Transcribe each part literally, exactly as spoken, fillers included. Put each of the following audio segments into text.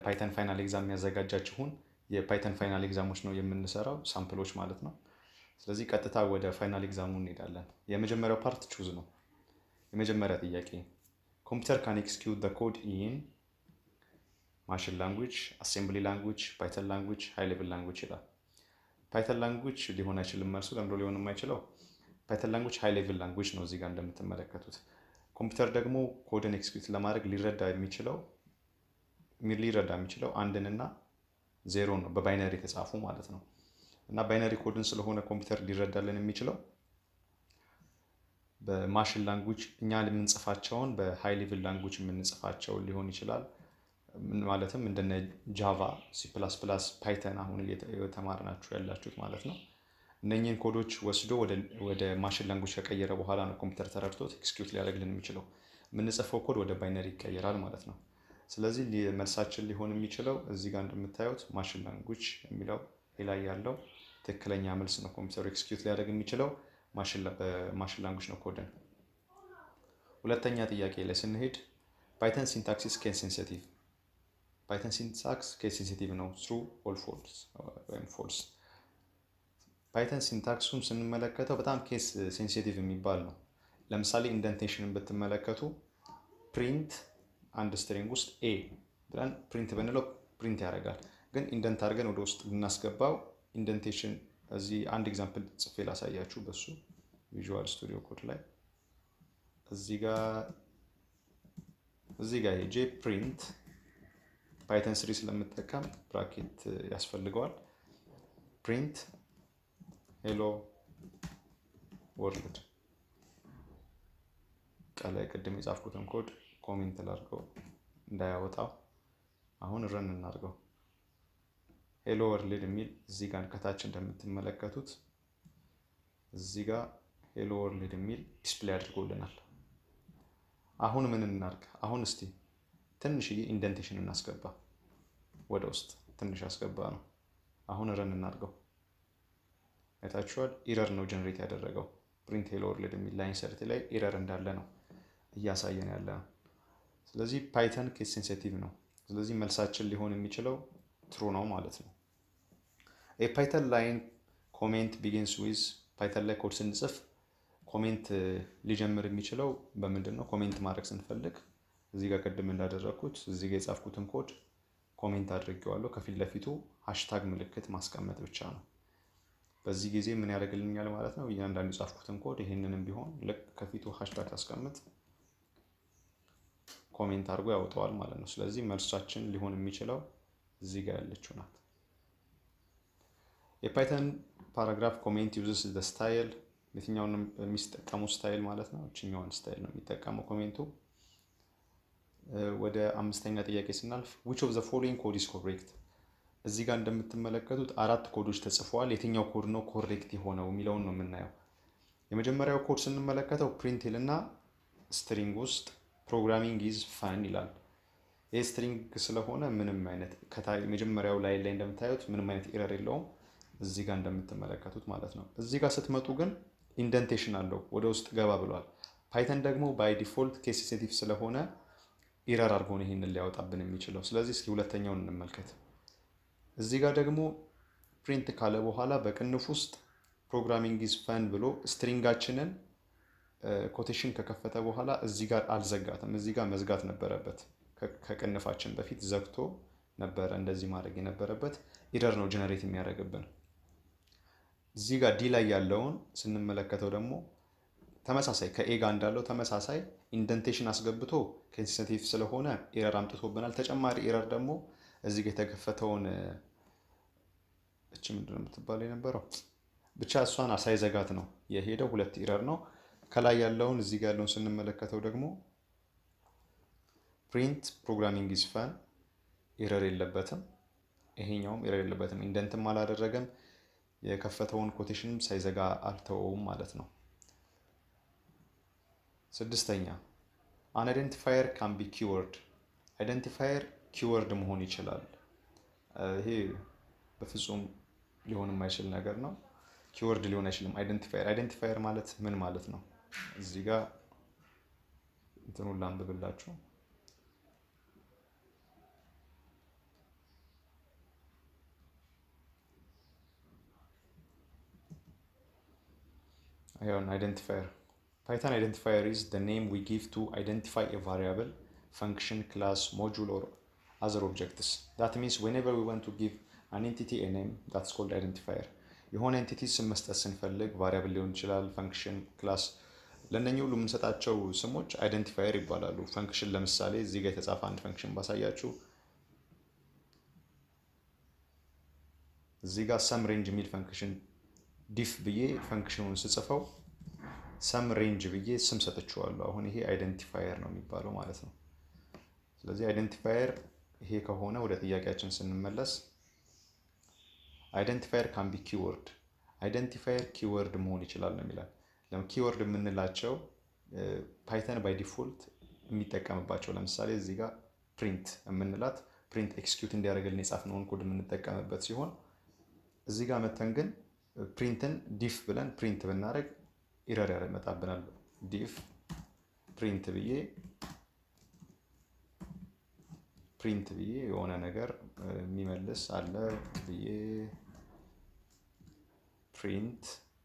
ፓይተን ፋይናል ኤግዛም ያዘጋጃችሁን የፓይተን ፋይናል ኤግዛሞች ነው የምንሰራው ሳምፕሎች ማለት ነው ስለዚህ ቀጥታ ወደ ፋይናል ኤግዛሙ እንሄዳለን የመጀመሪያው ፓርት ቹዝ ነው የመጀመሪያ ጥያቄ ኮምፒውተር ካን ኤክስኪዩት ዘ ኮድ ኢን ማሽን ላንጉዌጅ አሴምብሊ ላንጉዌጅ ፓይተን ላንጉዌጅ ሃይ ሌቭል ላንጉዌጅ ይላል ፓይተን ላንጉዌጅ ሊሆን አይችልም መልሱ ለምን ሊሆን የማይችለው ፓይተን ላንጉዌጅ ሃይ ሌቭል ላንጉዌጅ ነው እዚህ ጋር እንደምትመለከቱት ኮምፒውተር ደግሞ ኮድን ኤክስኪዩት ለማድረግ ሊረዳ የሚችለው ሚር ሊረዳ የሚችለው አንድንና ዜሮ ነው በባይነሪ ተጻፉ ማለት ነው እና ባይነሪ ኮድን ስለሆነ ኮምፒውተር ሊረዳልን የሚችለው በማሽን ላንጉዌጅ እኛ ለምንጽፋቸውን በሃይ ሌቭል ላንጉዌጅ የምንጽፋቸው ሊሆን ይችላል ማለትም እንደነ ጃቫ ሲ ፕላስ ፕላስ ፓይተን አሁን እየተማርናችሁ ያላችሁት ማለት ነው እነኚህን ኮዶች ወስዶ ወደ ወደ ማሽን ላንጉዌጅ ከቀየረ በኋላ ነው ኮምፒውተር ተረድቶት ኤክስኪዩት ሊያደርግልን የሚችለው ምንጽፈው ኮድ ወደ ባይነሪ ይቀየራል ማለት ነው ስለዚህ መልሳችን ሊሆን የሚችለው እዚህ ጋር እንደምታዩት ማሽን ላንጉዌጅ የሚለው ላይ ያለው ትክክለኛ መልስ ነው ኮምፒውተር ኤክስኪዩት ሊያደርግ የሚችለው ማሽን ማሽን ላንጉዌጅ ነው ኮድን ሁለተኛ ጥያቄ ላይ ስንሄድ ፓይተን ሲንታክስ ኢዝ ኬስ ሴንሲቲቭ ፓይተን ሲንታክስ ኬስ ሴንሲቲቭ ነው true or false ወይም false ፓይተን ሲንታክሱን ስንመለከተው በጣም ኬስ ሴንሲቲቭ የሚባል ነው ለምሳሌ ኢንደንቴሽንን በተመለከቱ print አንድ ስትሪንግ ውስጥ a ብለን print ብንለው print ያደርጋል ግን ኢንደንት አድርገን ወደ ውስጥ ብናስገባው ኢንደንቴሽን እዚህ አንድ ኤግዛምፕል ጽፌ ላሳያችሁ በሱ ቪዥዋል ስቱዲዮ ኮድ ላይ እዚህ ጋር እዚህ ጋር ሄጄ print ፓይተን ስሪ ስለምጠቀም ብራኬት ያስፈልገዋል print hello world ከላይ ቀደም የጻፍኩትን ኮድ ኮሜንት ላድርገው እንዳያወጣው አሁን ረን እናድርገው ሄሎ ወርልድ የሚል እዚህ ጋር ከታች እንደምትመለከቱት እዚህ ጋር ሄሎ ወርልድ የሚል ዲስፕሌይ አድርጎልናል አሁን ምን እናድርግ አሁን እስቲ ትንሽ ኢንደንቴሽን እናስገባ ወደ ውስጥ ትንሽ አስገባ ነው አሁን ረን እናድርገው አይታችኋል ኢረር ነው ጀነሬት ያደረገው print hello world የሚል ላይን ሰርቲ ላይ ኢረር እንዳለ ነው እያሳየን ያለው ስለዚህ ፓይተን ኬስ ሴንሲቲቭ ነው ስለዚህ መልሳችን ሊሆን የሚችለው true ነው ማለት ነው a python line comment begins with ፓይተን ላይ ኮድ ስንጽፍ ኮሜንት ሊጀምር የሚችለው በምንድነው ኮሜንት ማድረግ ስንፈልግ እዚህ ጋር ቀደም እንዳደረኩት እዚህ ጋር የጻፍኩትን ኮድ ኮሜንት አድርጌዋለሁ ከፊት ለፊቱ ሃሽታግ ምልክት ማስቀመጥ ብቻ ነው በዚህ ጊዜ ምን ያደርግልኛል ማለት ነው እያንዳንዱ የጻፍኩትን ኮድ ይሄንንም ቢሆን ልክ ከፊቱ ሃሽታግ አስቀምጥ ኮሜንት አድርጎ ያወጣዋል ማለት ነው ስለዚህ መልሳችን ሊሆን የሚችለው እዚህ ጋር ያለችው ናት የፓይተን ፓራግራፍ ኮሜንት uses the style የትኛውን የሚጠቀመው ስታይል ማለት ነው እቺኛውን ስታይል ነው የሚጠቀመው ኮሜንቱ ወደ አምስተኛ ጥያቄ ስናልፍ which of the following code is correct እዚህ ጋር እንደምትመለከቱት አራት ኮዶች ተጽፈዋል የትኛው ኮድ ነው ኮሬክት የሆነው የሚለውን ነው የምናየው የመጀመሪያው ኮድ ስንመለከተው print እና string ውስጥ programming is fun ይላል ይሄ string ስለሆነ ምንም አይነት ከታይ መጀመሪያው ላይ ላይ እንደምታዩት ምንም አይነት ኤረር የለውም እዚህ ጋር እንደምትመለከቱት ማለት ነው እዚህ ጋር ስትመጡ ግን ኢንደንቴሽን አለው ወደ ውስጥ ገባ ብሏል ፓይተን ደግሞ by default case sensitive ስለሆነ ኤረር አድርጎ ነው ይሄንን ሊያወጣብን የሚችለው ስለዚህ እስኪ ሁለተኛውን እንመልከት እዚህ ጋር ደግሞ print ካለ በኋላ በቅንፍ ውስጥ programming is fun ብሎ ስትሪንጋችንን ኮቴሽን ከከፈተ በኋላ እዚህ ጋር አልዘጋተም እዚህ ጋር መዝጋት ነበረበት ከቅንፋችን በፊት ዘግቶ ነበር እንደዚህ ማድረግ የነበረበት ኤረር ነው ጀነሬት የሚያደርግብን እዚህ ጋር ዲ ላይ ያለውን ስንመለከተው ደግሞ ተመሳሳይ ከኤ ጋር እንዳለው ተመሳሳይ ኢንደንቴሽን አስገብቶ ሴንሲቲቭ ስለሆነ ኤረር አምጥቶብናል ተጨማሪ ኤረር ደግሞ እዚህ ጋር የተከፈተውን እቺ ምንድነው የምትባለው የነበረው ብቻ እሷን ሳይዘጋት ነው የሄደው ሁለት ኤረር ነው ከላይ ያለውን እዚህ ጋር ያለውን ስንመለከተው ደግሞ print programming is fun ኤረር የለበትም ይሄኛውም ኤረር የለበትም ኢንደንትም አላደረገም የከፈተውን ኮቴሽንም ሳይዘጋ አልተወውም ማለት ነው ስድስተኛ an identifier can be keyword identifier keyword መሆን ይችላል ይሄ በፍጹም ሊሆን የማይችል ነገር ነው keyword ሊሆን አይችልም identifier identifier ማለት ምን ማለት ነው እዚህ ጋር እንትኑን ላንብብላችሁ an identifier. Python identifier is the name we give to identify a variable, function, class, module, or other objects. That means whenever we want to give an entity a name, that's called identifier. የሆነ entity ስም መስጠት ስንፈልግ variable ሊሆን ይችላል function class ለነኚህ ሁሉ የምንሰጣቸው ስሞች identifier ይባላሉ። function ለምሳሌ እዚህ ጋር የተጻፈ አንድ function ባሳያችሁ እዚህ ጋር sum range የሚል function diff ብዬ functionውን ስጽፈው sum range ብዬ ስም ሰጥቼዋለሁ። አሁን ይሄ identifier ነው የሚባለው ማለት ነው። ስለዚህ identifier ይሄ ከሆነ ወደ ጥያቄያችን ስንመለስ identifier can be keyword. Identifier keyword መሆን ይችላል ነው የሚላል። ለም keyword የምንላቸው ፓይተን by default የሚጠቀምባቸው ለምሳሌ እዚህ ጋር print የምንላት print execute እንዲያደርግልን የጻፍነውን ኮድ የምንጠቀምበት ሲሆን እዚህ ጋር መተን ግን prinትን diff ብለን print ብናደርግ ኤረር ያመጣብናል። diff print ብዬ print ብዬ የሆነ ነገር የሚመልስ አለ ብዬ print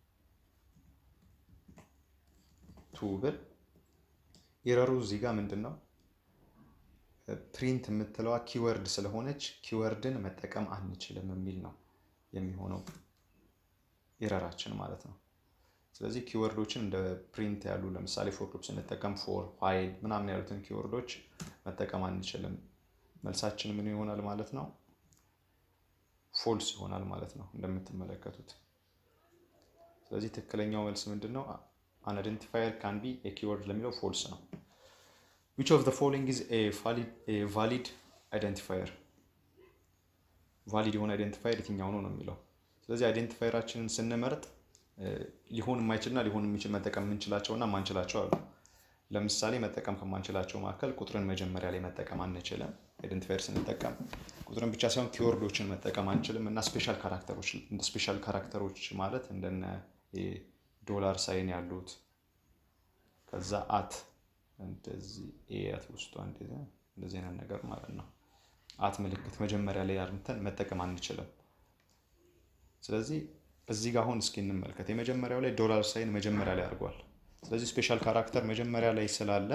to ብል ኤረሩ እዚህ ጋር ምንድነው print የምትለዋ keyword ስለሆነች keywordን መጠቀም አንችልም የሚል ነው የሚሆነው ኤረራችን ማለት ነው። ስለዚህ ኪወርዶችን እንደ print ያሉ ለምሳሌ for loop ስንጠቀም for while ምናምን ያሉትን ኪወርዶች መጠቀም አንችልም። መልሳችን ምን ይሆናል ማለት ነው false ይሆናል ማለት ነው እንደምትመለከቱት። ስለዚህ ትክክለኛው መልስ ምንድነው an identifier can be a keyword ለሚለው false ነው። which of the following is a valid a valid identifier? valid የሆነ identifier የትኛው ነው ነው የሚለው። ስለዚህ አይደንቲፋየራችንን ስንመርጥ ሊሆን የማይችልና ሊሆን የሚችል መጠቀም እንችላቸውና ማንችላቸው አሉ። ለምሳሌ መጠቀም ከማንችላቸው መካከል ቁጥርን መጀመሪያ ላይ መጠቀም አንችልም። አይደንቲፋየር ስንጠቀም ቁጥርን ብቻ ሳይሆን ኪወርዶችን መጠቀም አንችልም እና ስፔሻል ካራክተሮች እንደ ስፔሻል ካራክተሮች ማለት እንደነ ዶላር ሳይን ያሉት ከዛ አት እንደዚህ ኤት ውስጥ እንደዚህ እንደዚህ አይነት ነገር ማለት ነው። አት ምልክት መጀመሪያ ላይ አርምተን መጠቀም አንችልም። ስለዚህ እዚህ ጋር አሁን እስኪ እንመልከት። የመጀመሪያው ላይ ዶላር ሳይን መጀመሪያ ላይ አድርጓል። ስለዚህ ስፔሻል ካራክተር መጀመሪያ ላይ ስላለ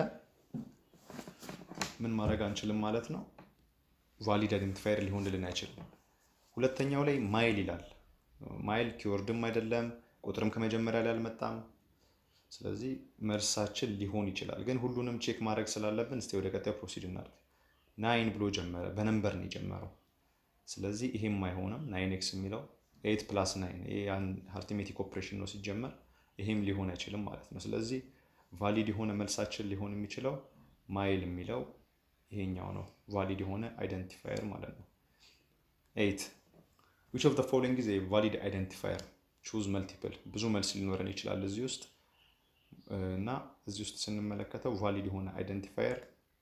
ምን ማድረግ አንችልም ማለት ነው። ቫሊድ አይደንቲፋየር ሊሆንልን አይችልም። ሁለተኛው ላይ ማይል ይላል። ማይል ኪወርድም አይደለም ቁጥርም ከመጀመሪያ ላይ አልመጣም። ስለዚህ መልሳችን ሊሆን ይችላል። ግን ሁሉንም ቼክ ማድረግ ስላለብን እስቲ ወደ ቀጣዩ ፕሮሲድ እናድርግ። ናይን ብሎ ጀመረ። በነምበር ነው የጀመረው። ስለዚህ ይሄም አይሆንም። ናይን ኤክስ የሚለው eight plus nine ይሄ አርithmetic ኦፕሬሽን ነው ሲጀመር ይሄም ሊሆን አይችልም ማለት ነው። ስለዚህ ቫሊድ የሆነ መልሳችን ሊሆን የሚችለው ማይል የሚለው ይሄኛው ነው ቫሊድ የሆነ አይደንቲፋየር ማለት ነው። eight which of the following is a valid identifier? choose multiple ብዙ መልስ ሊኖረን ይችላል እዚህ ውስጥ እና እዚህ ውስጥ ስንመለከተው ቫሊድ የሆነ አይደንቲፋየር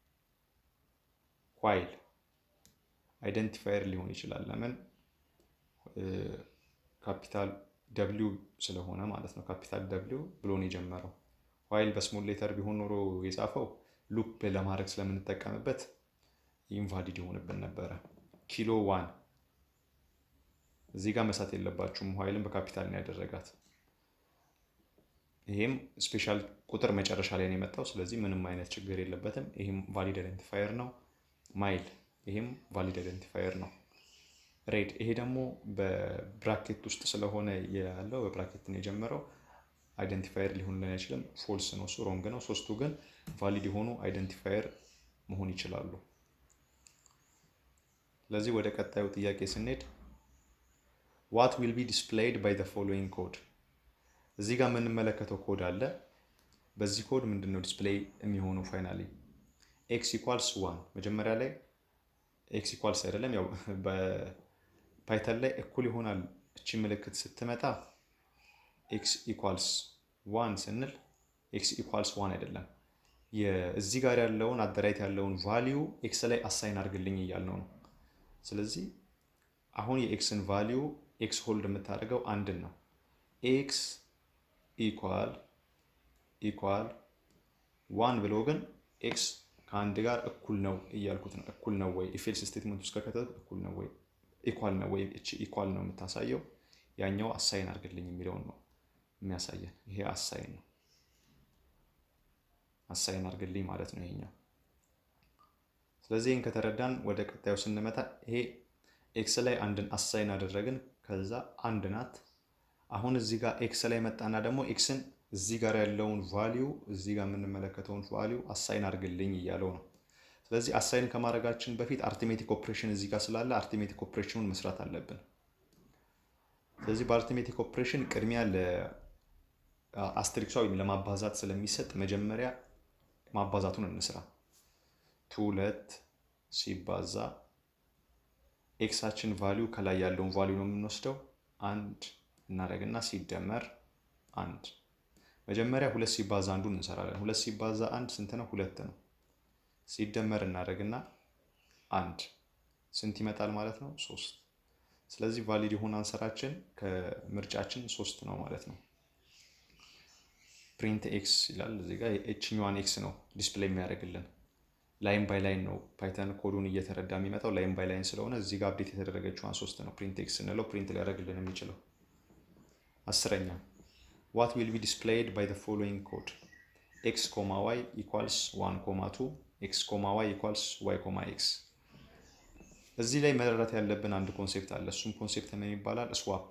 while አይደንቲፋየር ሊሆን ይችላል። ለምን ካፒታል W ስለሆነ ማለት ነው። ካፒታል W ብሎ ነው የጀመረው። while በስሞል ሌተር ቢሆን ኖሮ የጻፈው ሉፕ ለማድረግ ስለምንጠቀምበት ኢንቫሊድ ይሆንብን ነበር። ኪሎ one እዚህ ጋር መሳት የለባችሁም። whileን በካፒታል ነው ያደረጋት። ይሄም ስፔሻል ቁጥር መጨረሻ ላይ ነው የመጣው። ስለዚህ ምንም አይነት ችግር የለበትም። ይሄም ቫሊድ አይደንቲፋየር ነው። ማይል ይሄም ቫሊድ አይደንቲፋየር ነው። ሬድ ይሄ ደግሞ በብራኬት ውስጥ ስለሆነ ያለው በብራኬት ነው የጀመረው አይደንቲፋየር ሊሆንልን አይችልም። ፎልስ ነው ሶ ሮንግ ነው። ሶስቱ ግን ቫሊድ የሆኑ አይደንቲፋየር መሆን ይችላሉ። ስለዚህ ወደ ቀጣዩ ጥያቄ ስንሄድ what will be displayed by the following code? እዚህ ጋር የምንመለከተው ኮድ አለ። በዚህ ኮድ ምንድነው ዲስፕሌይ የሚሆነው ፋይናሊ x equals one መጀመሪያ ላይ x equals አይደለም ያው በፓይተን ላይ እኩል ይሆናል እቺ ምልክት ስትመጣ x equals one ስንል x equals one አይደለም የዚህ ጋር ያለውን አደራይት ያለውን ቫልዩ x ላይ አሳይን አድርግልኝ እያልነው ነው። ስለዚህ አሁን የxን ቫልዩ x ሆልድ የምታደርገው አንድን ነው። x equal equal one ብሎ ግን x ከአንድ ጋር እኩል ነው እያልኩት ነው። እኩል ነው ወይ if else statement ውስጥ ከከተት እኩል ነው ወይ ኢኳል ነው ወይ እቺ ኢኳል ነው የምታሳየው ያኛው አሳይን አድርግልኝ የሚለው ነው የሚያሳየን ይሄ አሳይን ነው አሳይን አድርግልኝ ማለት ነው ይሄኛው ስለዚህ ይሄን ከተረዳን ወደ ቀጣዩ ስንመጣ ይሄ ኤክስ ላይ አንድን አሳይን አደረግን ከዛ አንድ ናት አሁን እዚህ ጋር ኤክስ ላይ መጣና ደግሞ ኤክስን እዚህ ጋር ያለውን ቫልዩ እዚህ ጋር የምንመለከተውን ቫልዩ አሳይን አድርግልኝ እያለው ነው ስለዚህ አሳይን ከማድረጋችን በፊት አርትሜቲክ ኦፕሬሽን እዚህ ጋር ስላለ አርትሜቲክ ኦፕሬሽኑን መስራት አለብን ስለዚህ በአርትሜቲክ ኦፕሬሽን ቅድሚያ ለአስትሪክሷ ወይም ለማባዛት ስለሚሰጥ መጀመሪያ ማባዛቱን እንስራ ሁለት ሲባዛ ኤክሳችን ቫልዩ ከላይ ያለውን ቫልዩ ነው የምንወስደው አንድ እናደርግና ሲደመር አንድ መጀመሪያ ሁለት ሲባዛ አንዱን እንሰራለን ሁለት ሲባዛ አንድ ስንት ነው ሁለት ነው ሲደመር እናደርግና አንድ ስንት ይመጣል ማለት ነው ሶስት ስለዚህ ቫሊድ የሆነ አንሰራችን ከምርጫችን ሶስት ነው ማለት ነው ፕሪንት ኤክስ ይላል እዚህ ጋር ኤችኛዋን ኤክስ ነው ዲስፕሌይ የሚያደርግልን ላይን ባይ ላይን ነው ፓይተን ኮዱን እየተረዳ የሚመጣው ላይን ባይ ላይን ስለሆነ እዚህ ጋር አፕዴት የተደረገችዋን ሶስት ነው ፕሪንት ኤክስ እንለው ፕሪንት ሊያደርግልን የሚችለው አስረኛ what will be displayed by the following code x, y equals one, two x, y equals y, x እዚህ ላይ መረዳት ያለብን አንድ ኮንሴፕት አለ እሱም ኮንሴፕት ምን ይባላል ስዋፕ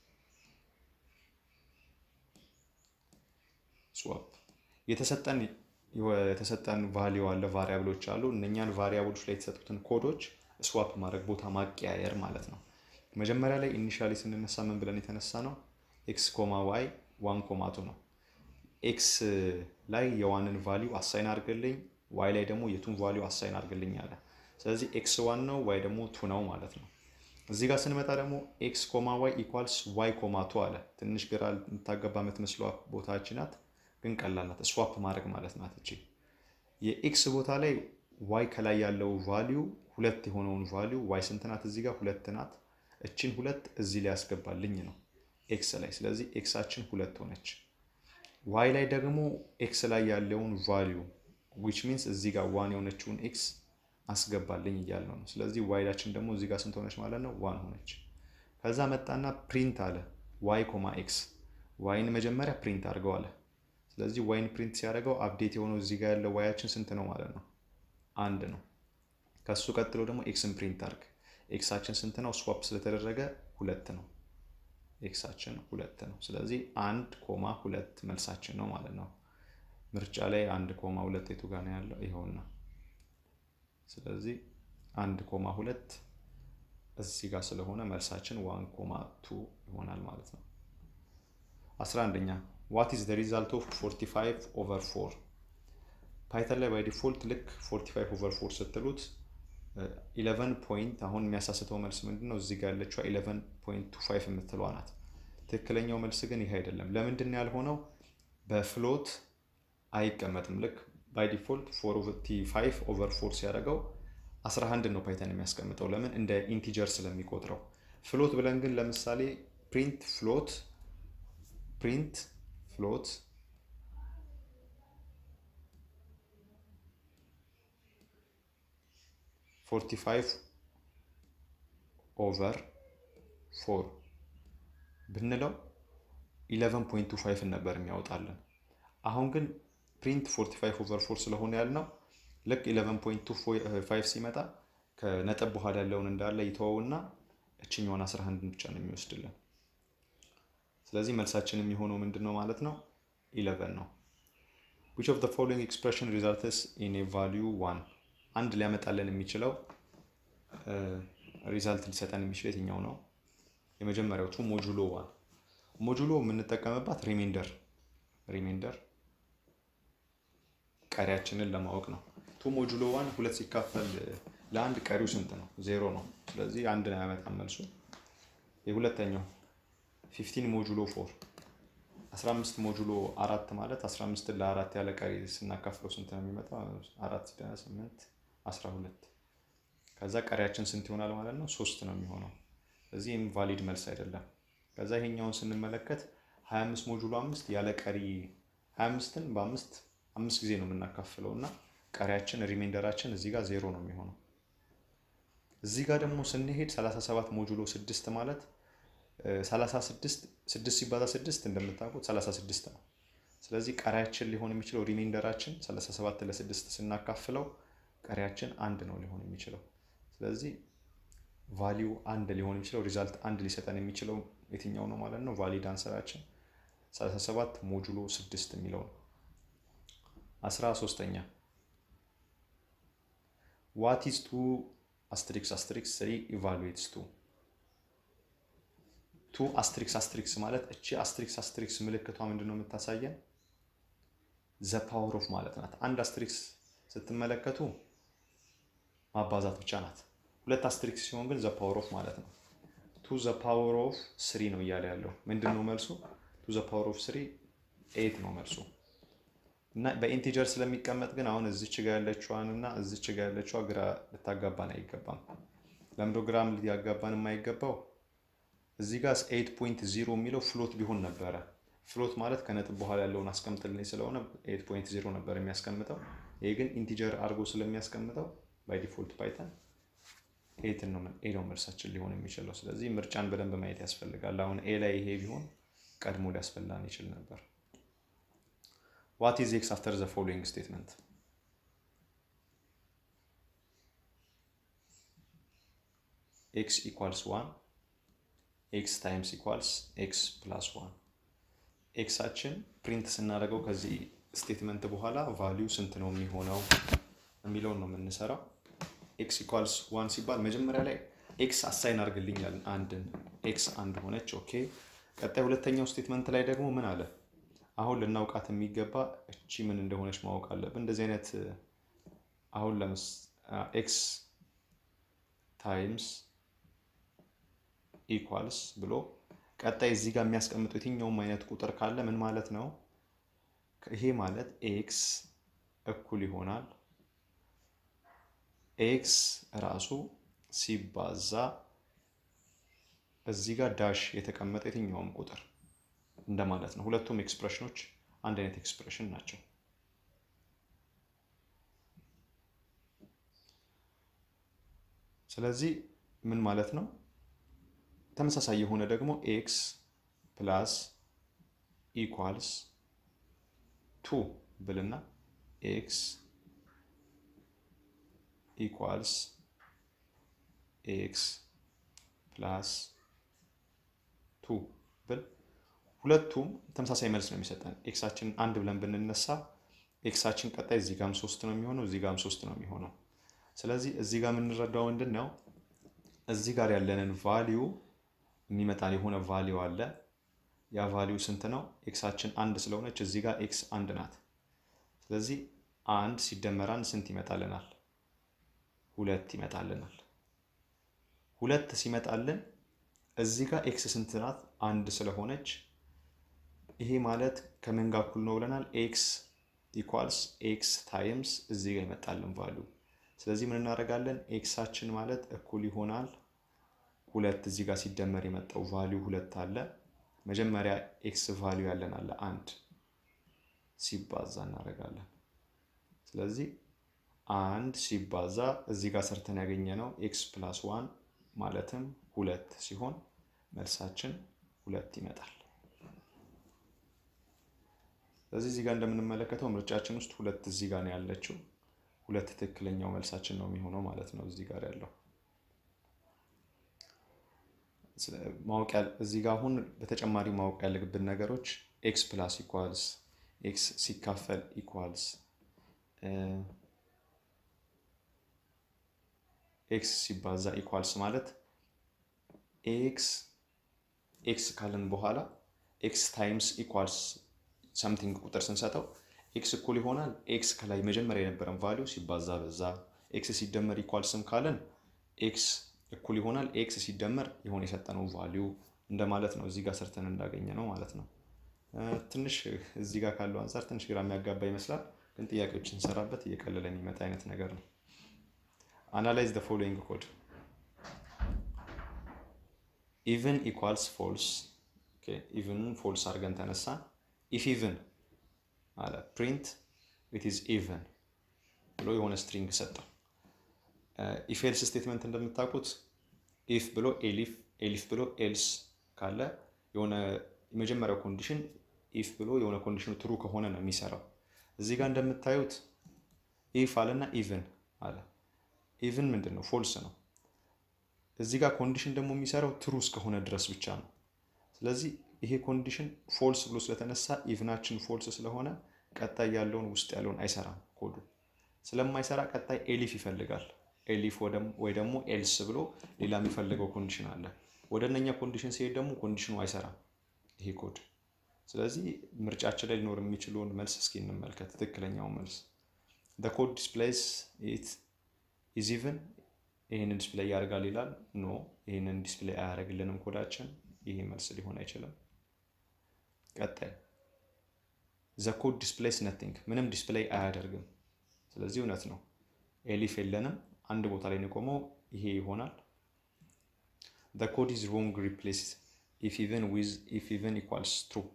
ስዋፕ የተሰጠን የተሰጠን ቫልዩ አለ ቫሪያብሎች አሉ እነኛን ቫሪያብሎች ላይ የተሰጡትን ኮዶች ስዋፕ ማድረግ ቦታ ማቀያየር ማለት ነው መጀመሪያ ላይ ኢኒሺያሊ ስንነሳ ምን ብለን የተነሳ ነው x, y one, two ነው x ላይ የዋንን ቫልዩ አሳይን አድርግልኝ y ላይ ደግሞ የቱን ቫልዩ አሳይን አድርግልኝ አለ ስለዚህ x one ነው y ደግሞ two ነው ማለት ነው እዚህ ጋር ስንመጣ ደግሞ x, y equals y, two አለ ትንሽ ግራ እንታገባ የምትመስለው ቦታችን ናት ግን ቀላል ናት ስዋፕ ማድረግ ማለት ናት እቺ የx ቦታ ላይ y ከላይ ያለው ቫልዩ ሁለት የሆነውን ቫልዩ y ስንት ናት እዚህ ጋር ሁለት ናት እቺን ሁለት እዚህ ላይ ያስገባልኝ ነው x ላይ ስለዚህ x አችን ሁለት ሆነች y ላይ ደግሞ x ላይ ያለውን ቫልዩ which means እዚህ ጋር one የሆነችውን x አስገባልኝ ይያለው ነው ስለዚህ y ላችን ደግሞ እዚህ ጋር ስንት ሆነች ማለት ነው one ሆነች ከዛ መጣና ፕሪንት አለ y, x y ን መጀመሪያ ፕሪንት አድርገው አለ ስለዚህ y ን ፕሪንት ሲያደርገው አፕዴት የሆነው እዚህ ጋር ያለው y አችን ስንት ነው ማለት ነው አንድ ነው ከሱ ቀጥሎ ደግሞ x ን ፕሪንት አድርግ x አችን ስንት ነው ስዋፕ ስለተደረገ ሁለት ነው x አችን ሁለት ነው ስለዚህ አንድ ኮማ ሁለት መልሳችን ነው ማለት ነው ምርጫ ላይ አንድ ኮማ ሁለት የቱ ጋር ነው ያለው ይሄውና ስለዚህ አንድ ኮማ ሁለት እዚህ ጋር ስለሆነ መልሳችን one, two ይሆናል ማለት ነው አስራ አንደኛ what is the result of forty-five over four ፓይተን ላይ by default ልክ forty-five over four ስትሉት eleven point አሁን የሚያሳስተው መልስ ምንድነው እዚህ ጋር ያለችው eleven point two five የምትለው ናት ትክክለኛው መልስ ግን ይሄ አይደለም ለምንድን ነው ያልሆነው በፍሎት አይቀመጥም ልክ by default forty-five over four ሲያደርገው አስራ አንድ ነው ፓይተን የሚያስቀምጠው ለምን እንደ ኢንቲጀር ስለሚቆጥረው ፍሎት ብለን ግን ለምሳሌ print float print float forty-five over four ብንለው eleven point two five ነበር የሚያወጣልን አሁን ግን print forty-five over four ስለሆነ ያልነው ልክ eleven point two five ሲመጣ ከነጥብ በኋላ ያለውን እንዳለ ይተወውና እቺኛውን አስራ አንድ ብቻ ነው የሚወስድልን ስለዚህ መልሳችን የሚሆነው ምንድነው ማለት ነው eleven ነው which of the following expression results in a value one አንድ ሊያመጣልን የሚችለው ሪዛልት ሊሰጠን የሚችለው የትኛው ነው የመጀመሪያው two modulo one ሞጁሎ የምንጠቀምባት ሪማይንደር ሪማይንደር ቀሪያችንን ለማወቅ ነው two modulo one ሁለት ሲካፈል ለአንድ ቀሪው ስንት ነው ዜሮ ነው ስለዚህ አንድ ነው ያመጣን መልሱ የሁለተኛው fifteen modulo four አስራ አምስት ሞጁሎ አራት ማለት አስራ አምስት ለአራት ያለ ቀሪ ስናካፍለው ስንት ነው የሚመጣው አራት ሲደመር ስምንት አስራ ሁለት ከዛ ቀሪያችን ስንት ይሆናል ማለት ነው ሶስት ነው የሚሆነው ስለዚህ ኢንቫሊድ መልስ አይደለም ከዛ ይሄኛውን ስንመለከት ሃያ አምስት ሞጁሎ አምስት ያለ ቀሪ ሃያ አምስትን በአምስት አምስት ጊዜ ነው የምናካፍለውና ቀሪያችን ሪማይንደራችን እዚህ ጋር ዜሮ ነው የሚሆነው እዚህ ጋር ደግሞ ስንሄድ ሰላሳ ሰባት ሞጁሎ ስድስት ማለት ሰላሳ ስድስት ስድስት ሲባዛ ስድስት እንደምታውቁት ሰላሳ ስድስት ነው። ስለዚህ ቀሪያችን ሊሆን የሚችለው ሪሜንደራችን ሰላሳ ሰባት ለ6 ስናካፍለው ቀሪያችን አንድ ነው ሊሆን የሚችለው። ስለዚህ ቫልዩ አንድ ሊሆን የሚችለው ሪዛልት አንድ ሊሰጠን የሚችለው የትኛው ነው ማለት ነው? ቫሊድ አንሰራችን ሰላሳ ሰባት ሞጁሎ ስድስት የሚለው ነው። አስራ ሶስተኛ what is two asterisk asterisk three evaluates two two asterisk asterisk ማለት እቺ asterisk asterisk ምልክቷ ምንድነው የምታሳየን? the power of ማለት ናት። አንድ asterisk ስትመለከቱ ማባዛት ብቻ ናት። ሁለት asterisk ሲሆን ግን the power of ማለት ነው። to the power of three ነው እያለ ያለው ምንድነው መልሱ? to the power of three eight ነው መልሱ። እና በኢንቲጀር ስለሚቀመጥ ግን አሁን እዚች ጋር ያለችዋንና እዚች ጋር ያለችዋ ግራ ልታጋባን አይገባም። ለምዶ ግራም ሊያጋባን የማይገባው እዚህ ጋር eight point zero የሚለው ፍሎት ቢሆን ነበረ። ፍሎት ማለት ከነጥብ በኋላ ያለውን አስቀምጥልኝ ስለሆነ eight point zero ነበር የሚያስቀምጠው። ይሄ ግን ኢንቲጀር አርጎ ስለሚያስቀምጠው ባይ ዲፎልት ፓይተን eight ነው ኤ ነው መልሳችን ሊሆን የሚችለው። ስለዚህ ምርጫን በደንብ ማየት ያስፈልጋል። አሁን ኤ ላይ ይሄ ቢሆን ቀድሞ ሊያስፈላን ይችል ነበር። What is x after the following statement? X equals one, x times equals x plus one. X አችን ፕሪንት ስናደርገው ከዚህ ስቴትመንት በኋላ ቫልዩ ስንት ነው የሚሆነው የሚለውን ነው የምንሰራው። x equals one ሲባል መጀመሪያ ላይ x አሳይን አድርግልኛል አንድን x አንድ ሆነች። ኦኬ ቀጣይ ሁለተኛው ስቴትመንት ላይ ደግሞ ምን አለ? አሁን ልናውቃት የሚገባ እቺ ምን እንደሆነች ማወቅ አለብን። እንደዚህ አይነት አሁን ለምስ x times equals ብሎ ቀጣይ እዚህ ጋር የሚያስቀምጠው የትኛውም አይነት ቁጥር ካለ ምን ማለት ነው? ይሄ ማለት x እኩል ይሆናል x ራሱ ሲባዛ እዚህ ጋር ዳሽ የተቀመጠ የትኛውም ቁጥር እንደማለት ነው። ሁለቱም ኤክስፕሬሽኖች አንድ አይነት ኤክስፕሬሽን ናቸው። ስለዚህ ምን ማለት ነው? ተመሳሳይ የሆነ ደግሞ x plus equals two ብልና x equals x plus two ብል ሁለቱም ተመሳሳይ መልስ ነው የሚሰጠን። x አችን አንድ ብለን ብንነሳ x አችን ቀጣይ እዚህ ጋርም ሶስት ነው የሚሆነው እዚህ ጋርም ሶስት ነው የሚሆነው። ስለዚህ እዚህ ጋር የምንረዳው ምንድነው? እዚህ ጋር ያለንን ቫልዩ የሚመጣን የሆነ ቫልዩ አለ። ያ ቫልዩ ስንት ነው? x አችን አንድ ስለሆነች እዚህ ጋር x አንድ ናት። ስለዚህ አንድ ሲደመር አንድ ስንት ይመጣልናል? ሁለት ይመጣልናል። ሁለት ሲመጣልን እዚህ ጋር x ስንት ናት? አንድ ስለሆነች ይሄ ማለት ከምን ጋር እኩል ነው ብለናል? x equals x times እዚህ ጋር ይመጣልን ቫልዩ። ስለዚህ ምን እናደርጋለን? x አችን ማለት እኩል ይሆናል ሁለት እዚህ ጋር ሲደመር የመጣው ቫልዩ ሁለት አለ። መጀመሪያ x ቫልዩ ያለን አለ አንድ ሲባዛ እናደርጋለን። ስለዚህ አንድ ሲባዛ እዚህ ጋር ሰርተን ያገኘነው x plus one ማለትም ሁለት ሲሆን መልሳችን ሁለት ይመጣል። ስለዚህ እዚህ ጋር እንደምንመለከተው ምርጫችን ውስጥ ሁለት እዚህ ጋር ነው ያለችው። ሁለት ትክክለኛው መልሳችን ነው የሚሆነው ማለት ነው እዚህ ጋር ያለው። ማወቅ ያለ እዚህ ጋር አሁን በተጨማሪ ማወቅ ያለብን ነገሮች x plus equals x ሲካፈል equals x ሲባዛ equals ማለት x x ካለን በኋላ x times equals something ቁጥር ስንሰጠው x እኩል ይሆናል x ከላይ መጀመሪያ የነበረን ቫልዩ ሲባዛ በዛ x ሲደመር equals ስም ካለን x እኩል ይሆናል x ሲደመር የሆነ የሰጠነው ቫልዩ እንደማለት ነው። እዚህ ጋር ሰርተን እንዳገኘ ነው ማለት ነው። ትንሽ እዚህ ጋር ካለው አንፃር ትንሽ ግራ የሚያጋባ ይመስላል፣ ግን ጥያቄዎችን እንሰራበት እየቀለለ የሚመጣ አይነት ነገር ነው። Analyze the following code. Even equals false. Okay, even false አድርገን ተነሳን። if even አለ print it is even ብሎ የሆነ string ሰጠው። if else statement እንደምታውቁት if ብሎ elif elif ብሎ else ካለ የሆነ የመጀመሪያው ኮንዲሽን if ብሎ የሆነ ኮንዲሽኑ ትሩ ከሆነ ነው የሚሰራው። እዚህ ጋር እንደምታዩት if አለና even አለ። even ምንድነው? ፎልስ ነው። እዚህ ጋር ኮንዲሽን ደግሞ የሚሰራው ትሩ እስከሆነ ድረስ ብቻ ነው። ስለዚህ ይሄ ኮንዲሽን ፎልስ ብሎ ስለተነሳ ኢቭናችን ፎልስ ስለሆነ ቀጣይ ያለውን ውስጥ ያለውን አይሰራም ኮዱ። ስለማይሰራ ቀጣይ ኤሊፍ ይፈልጋል። ኤሊፍ ወይ ደግሞ ኤልስ ብሎ ሌላ የሚፈልገው ኮንዲሽን አለ። ወደነኛ ኮንዲሽን ሲሄድ ደግሞ ኮንዲሽኑ አይሰራም ይሄ ኮድ። ስለዚህ ምርጫችን ላይ ሊኖር የሚችለውን መልስ እስኪ እንመልከት። ትክክለኛው መልስ the code displays it is even ይሄንን ዲስፕሌይ ያደርጋል ይላል። ኖ ይሄንን ዲስፕሌይ አያደርግልንም ኮዳችን። ይሄ መልስ ሊሆን አይችልም። ቀጣይ the code displays nothing ምንም ዲስፕሌይ አያደርግም። ስለዚህ እውነት ነው ኤሊፍ የለንም። አንድ ቦታ ላይ ንቆመው ይሄ ይሆናል። the code is wrong replace if even with if even equals true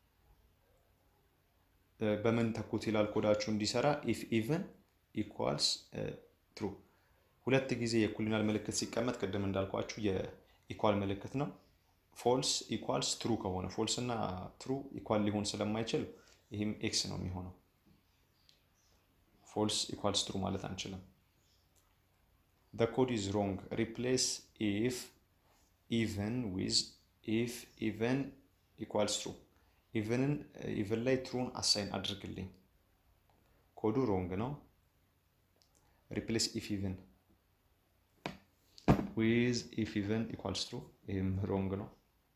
በምን ተኩት ይላል ኮዳችሁ እንዲሰራ if even equals true ሁለት ጊዜ የኩሊናል ምልክት ሲቀመጥ ቅድም እንዳልኳችሁ የኢኳል ምልክት ነው። false equals true ከሆነ false እና true equal ሊሆን ስለማይችል ይሄም x ነው የሚሆነው። false equals true ማለት አንችልም። the code is wrong replace if even with if even equals true even even ላይ true assign አድርግልኝ። ኮዱ wrong ነው። replace if even with if even equals true ይሄም wrong ነው።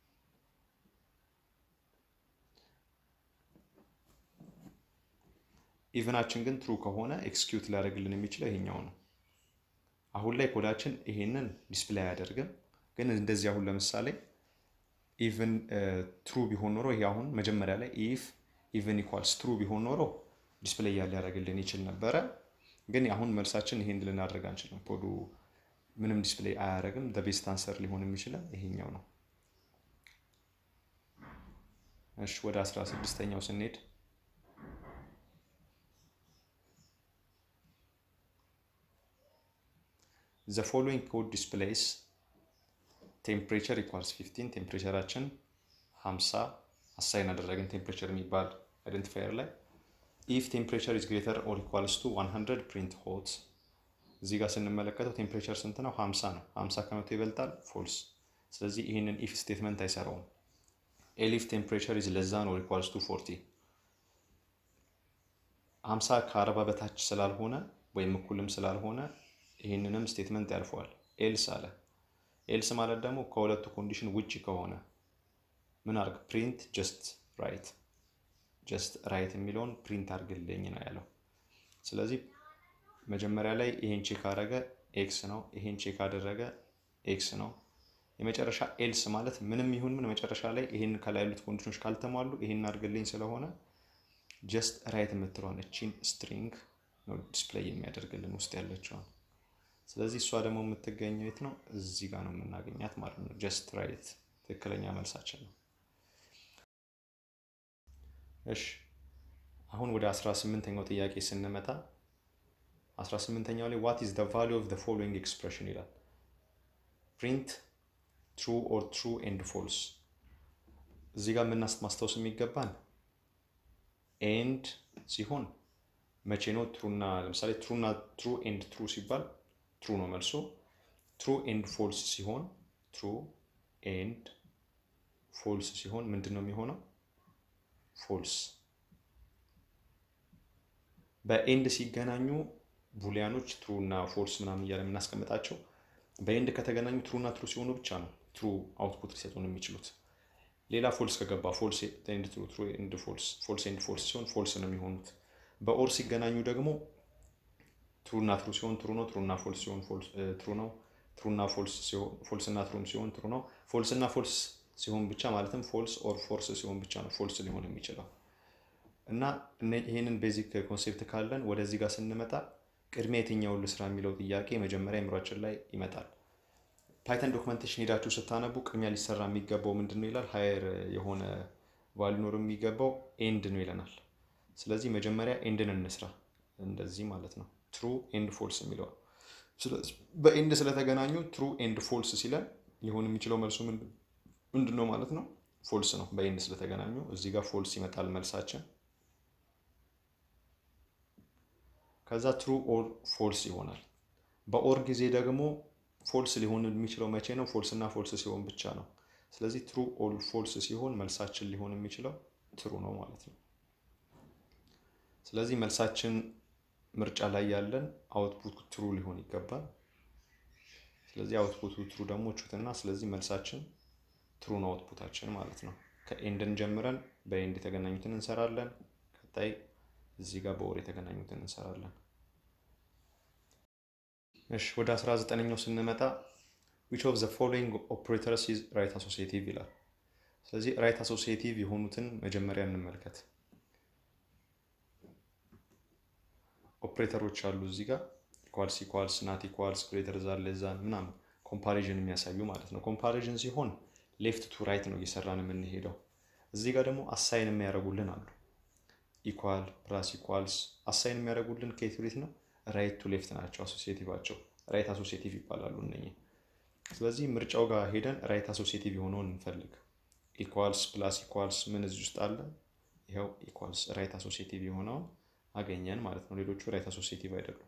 ኢቨናችን ግን ትሩ ከሆነ ኤክስኪዩት ሊያደርግልን የሚችለው ይሄኛው ነው። አሁን ላይ ኮዳችን ይሄንን ዲስፕሌይ አያደርግም። ግን እንደዚህ አሁን ለምሳሌ ኢቨን ትሩ ቢሆን ኖሮ ይሄ አሁን መጀመሪያ ላይ if even equals true ቢሆን ኖሮ ዲስፕሌይ ሊያደርግልን ይችል ነበረ። ግን አሁን መልሳችን ይሄን ልናደርግ አንችልም። ኮዱ ምንም ዲስፕሌይ አያደርግም። the best answer ሊሆን የሚችለው ይሄኛው ነው። እሺ ወደ አስራ ስድስተኛው ስንሄድ the following code displays temperature equals fifteen ቴምፕሬቸራችን fifty አሳይን አደረግን ቴምፕሬቸር የሚባል አይደንቲፋየር ላይ if temperature is greater or equals to one hundred print hot እዚህ ጋር ስንመለከተው ቴምፕሬቸር ስንት ነው? fifty ነው። fifty ከመቶ ይበልጣል false። ስለዚህ ይሄንን if ስቴትመንት አይሰራውም። if temperature is less than or equals to forty fifty ከ40 በታች ስላልሆነ ወይም እኩልም ስላልሆነ ይሄንንም ስቴትመንት ያልፈዋል። ኤልስ አለ። ኤልስ ማለት ደግሞ ከሁለቱ ኮንዲሽን ውጪ ከሆነ ምን አርግ? ፕሪንት ጀስት ራይት ጀስት ራይት የሚለውን ፕሪንት አርግልኝ ነው ያለው። ስለዚህ መጀመሪያ ላይ ይሄን ቼክ አደረገ ኤክስ ነው፣ ይሄን ቼክ አደረገ ኤክስ ነው። የመጨረሻ ኤልስ ማለት ምንም ይሁን ምን መጨረሻ ላይ ይሄን ከላይ ያሉት ኮንዲሽኖች ካልተሟሉ ይሄን አርግልኝ ስለሆነ ጀስት ራይት የምትለውን እቺን ስትሪንግ ነው ዲስፕሌይ የሚያደርግልን ውስጥ ያለችው። ስለዚህ እሷ ደግሞ የምትገኘው የት ነው? እዚህ ጋር ነው የምናገኛት ማለት ነው። ጀስት ራይት ትክክለኛ መልሳችን ነው። እሺ አሁን ወደ አስራ ስምንተኛው ጥያቄ ስንመጣ አስራ ስምንተኛው ላይ what is the value of the following expression ይላል። print true or true and false እዚህ ጋር ምን ማስታወስ የሚገባን and ሲሆን መቼ ነው true እና ለምሳሌ true እና true and true ሲባል true ነው መልሶ true and false ሲሆን true and false ሲሆን ምንድነው የሚሆነው? false። በኤንድ ሲገናኙ ቡሊያኖች true እና false ምናምን እያለ የምናስቀምጣቸው በኤንድ ከተገናኙ true እና true ሲሆኑ ብቻ ነው true አውትፑት ሊሰጡን የሚችሉት። ሌላ false ከገባ false and true true and false false and false ሲሆን false ነው የሚሆኑት። በኦር ሲገናኙ ደግሞ true እና true ሲሆን true ነው true እና false ሲሆን false true ነው true እና false ሲሆን false እና true ሲሆን true ነው false እና false ሲሆን ብቻ ማለትም false or false ሲሆን ብቻ ነው false ሊሆን የሚችለው። እና ይሄንን ቤዚክ ኮንሴፕት ካለን ወደዚህ ጋር ስንመጣ ቅድሚያ የትኛውን ልስራ የሚለው ጥያቄ መጀመሪያ አእምሯችን ላይ ይመጣል። ፓይተን ዶክመንቴሽን ሄዳችሁ ስታነቡ ቅድሚያ ሊሰራ የሚገባው ምንድነው ይላል። ሃየር የሆነ ቫልዩ ኖር የሚገባው ኤንድ ነው ይለናል። ስለዚህ መጀመሪያ ኤንድን እንስራ እንደዚህ ማለት ነው። true and false የሚለው ስለዚህ በኤንድ ስለተገናኙ true and false ሲለን ሊሆን የሚችለው መልሱ ምንድነው ማለት ነው ፎልስ ነው በኤንድ ስለተገናኙ እዚህ ጋር ፎልስ ይመጣል መልሳችን ከዛ ትሩ ኦር ፎልስ ይሆናል በኦር ጊዜ ደግሞ ፎልስ ሊሆን የሚችለው መቼ ነው ፎልስ እና ፎልስ ሲሆን ብቻ ነው ስለዚህ ትሩ ኦር ፎልስ ሲሆን መልሳችን ሊሆን የሚችለው ትሩ ነው ማለት ነው ስለዚህ መልሳችን ምርጫ ላይ ያለን አውትፑት ትሩ ሊሆን ይገባል ስለዚህ አውትፑቱ ትሩ ደግሞ ቹትና ስለዚህ መልሳችን ትሩ ነው አውትፑታችን ማለት ነው ከኤንድን ጀምረን በኤንድ የተገናኙትን እንሰራለን ቀጣይ እዚህ ጋር በኦር የተገናኙትን እንሰራለን እሺ ወደ አስራ ዘጠነኛው ስንመጣ which of the following operators is right associative ይላል ስለዚህ right associative የሆኑትን መጀመሪያ እንመልከት ኦፕሬተሮች አሉ እዚህ ጋር equals equals not equals greater than less than ምናምን ኮምፓሪዥን የሚያሳዩ ማለት ነው ኮምፓሪዥን ሲሆን ሌፍት ቱ ራይት ነው እየሰራን የምንሄደው እዚህ ጋር ደግሞ አሳይን የሚያደርጉልን አሉ ኢኳል ፕላስ ኢኳልስ አሳይን የሚያደርጉልን ከየት ወዴት ነው ራይት ቱ ሌፍት ናቸው አሶሲዬቲቫቸው ራይት አሶሲዬቲቭ ይባላሉ እነኚህ ስለዚህ ምርጫው ጋር ሄደን ራይት አሶሲዬቲቭ የሆነውን እንፈልግ ኢኳልስ ፕላስ ኢኳልስ ምን እዚህ ውስጥ አለ ይሄው ኢኳልስ ራይት አሶሲዬቲቭ የሆነው አገኘን ማለት ነው ሌሎቹ ራይት አሶሲዬቲቭ አይደሉም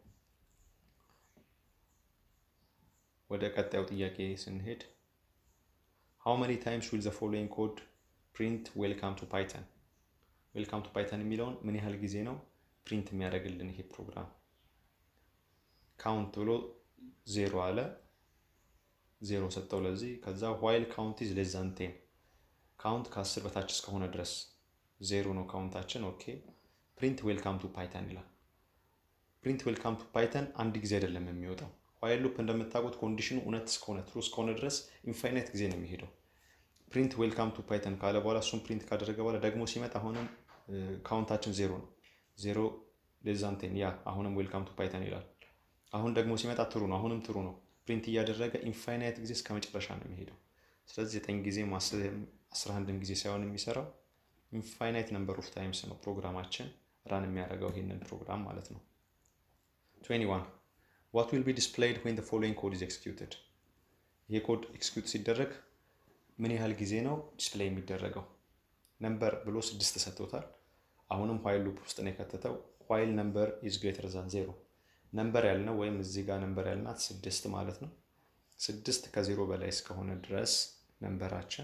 ወደ ቀጣዩ ጥያቄ ስንሄድ how many times will the following code print welcome to python welcome to python የሚለውን ምን ያህል ጊዜ ነው ፕሪንት የሚያደርግልን ይሄ ፕሮግራም ካውንት ብሎ ዜሮ አለ ዜሮ ሰጠው ለዚህ ከዛ while count is less than ten ካውንት ከ10 በታች እስከሆነ ድረስ ዜሮ ነው ካውንታችን ኦኬ print welcome to python ይላል print welcome to python አንድ ጊዜ አይደለም የሚወጣው while loop እንደምታውቁት ኮንዲሽኑ እውነት እስከሆነ ትሩ እስከሆነ ድረስ ኢንፋይናይት ጊዜ ነው የሚሄደው print welcome to python ካለ በኋላ እሱን ፕሪንት ካደረገ በኋላ ደግሞ ሲመጣ አሁንም ካውንታችን ዜሮ ነው ዜሮ less than ten ያ አሁንም welcome to python ይላል አሁን ደግሞ ሲመጣ ትሩ ነው አሁንም ትሩ ነው ፕሪንት እያደረገ ኢንፋይናይት ጊዜ እስከ መጨረሻ ነው የሚሄደው ስለዚህ ዘጠኝ ጊዜ አስራ አንድ ጊዜ ሳይሆን የሚሰራው ኢንፋይናይት ነምበር ኦፍ ታይምስ ነው ፕሮግራማችን ራን የሚያደርገው ይሄንን ፕሮግራም ማለት ነው twenty-one what will be displayed when the following code is executed ይሄ ኮድ ኤክስኪዩት ሲደረግ ምን ያህል ጊዜ ነው ዲስፕሌይ የሚደረገው ነምበር ብሎ ስድስት ተሰጥቶታል አሁንም while loop ውስጥ ነው የከተተው while number is greater than zero ነምበር ያልነው ወይም እዚህ ጋር ነምበር ያልናት ስድስት ማለት ነው ስድስት ከዜሮ በላይ እስከሆነ ድረስ ነምበራችን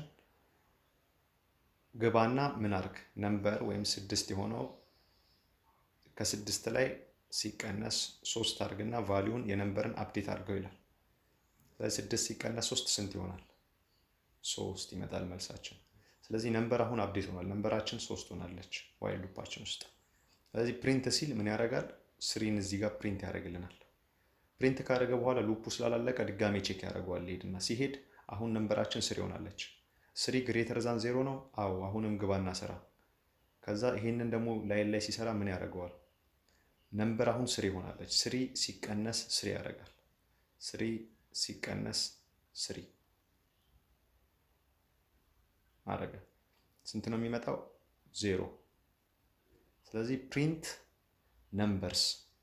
ገባና ምን አርግ ነምበር ወይም ስድስት የሆነው ከስድስት ላይ ሲቀነስ ሶስት አርግና ቫልዩን የነምበርን አፕዴት አድርገው ይላል ስለዚህ ስድስት ሲቀነስ ሶስት ስንት ይሆናል ሶስት ይመጣል መልሳችን ስለዚህ ነምበር አሁን አፕዴት ሆኗል ነምበራችን ሶስት ሆናለች while loopአችን ውስጥ ስለዚህ ፕሪንት ሲል ምን ያደርጋል ስሪን እዚህ ጋር ፕሪንት ያደርግልናል ፕሪንት ካደረገ በኋላ ሉፑ ስላላለቀ ድጋሜ ቼክ ያደርጋል ሄድና ሲሄድ አሁን ነምበራችን ስሪ ሆናለች ስሪ ግሬተር ዛን ዜሮ ነው አዎ አሁንም ግባና ስራ ከዛ ይሄንን ደግሞ ላይን ላይ ሲሰራ ምን ያደርጋል ነምበር አሁን ስሪ ሆናለች ስሪ ሲቀነስ ስሪ ያደርጋል ስሪ ሲቀነስ ስሪ አረጋ ስንት ነው የሚመጣው ዜሮ ስለዚህ ፕሪንት ነምበርስ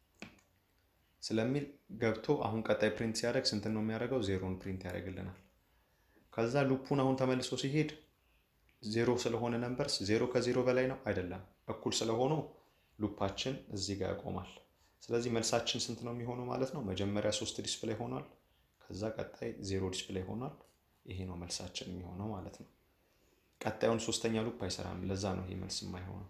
ስለሚል ገብቶ አሁን ቀጣይ ፕሪንት ሲያደርግ ስንት ነው የሚያደርገው ዜሮን ፕሪንት ያደርግልናል ከዛ ሉፑን አሁን ተመልሶ ሲሄድ ዜሮ ስለሆነ ነምበርስ ዜሮ ከዜሮ በላይ ነው አይደለም እኩል ስለሆኑ ሉፓችን እዚህ ጋር ያቆማል ስለዚህ መልሳችን ስንት ነው የሚሆነው ማለት ነው መጀመሪያ ሶስት ዲስፕሌይ ሆኗል ከዛ ቀጣይ ዜሮ ዲስፕሌይ ሆኗል ይሄ ነው መልሳችን የሚሆነው ማለት ነው ቀጣዩን ሶስተኛ ሉፕ አይሰራም ለዛ ነው ይሄ መልስ የማይሆነው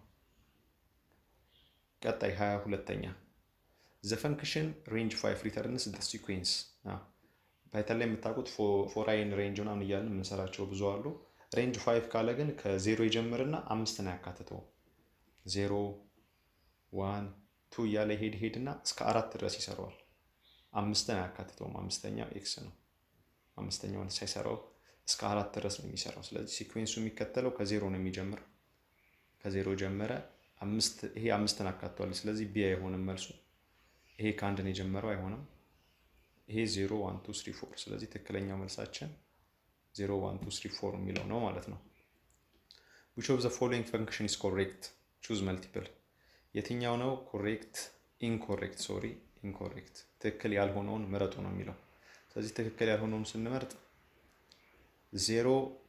ቀጣይ ሃያ ሁለተኛ the function range five returns the sequence ፓይተን ላይ የምታውቁት ፎራይን ሬንጅ ምናምን እያልን የምንሰራቸው ብዙ አሉ ሬንጅ five ካለ ግን ከዜሮ ይጀምርና አምስት ነው ያካትተው ዜሮ one two እያለ ሄድ ሄድና እስከ አራት ድረስ ይሰራዋል አምስት ነው ያካትተው አምስተኛው ኤክስ ነው አምስተኛውን ሳይሰራው እስከ አራት ድረስ ነው የሚሰራው ስለዚህ ሲኩዌንሱ የሚከተለው ከዜሮ ነው የሚጀምረው ከዜሮ ጀመረ አምስት ይሄ አምስትን አካቷል ስለዚህ ቢ አይሆንም መልሱ ይሄ ከአንድ ነው የጀመረው አይሆንም ይሄ ዜሮ one two three four ስለዚህ ትክክለኛው መልሳችን ዜሮ one two three four የሚለው ነው ማለት ነው which of the following function is correct choose multiple የትኛው ነው correct incorrect sorry incorrect ትክክል ያልሆነውን ምረጡ ነው የሚለው ስለዚህ ትክክል ያልሆነውን ስንመርጥ ዜሮ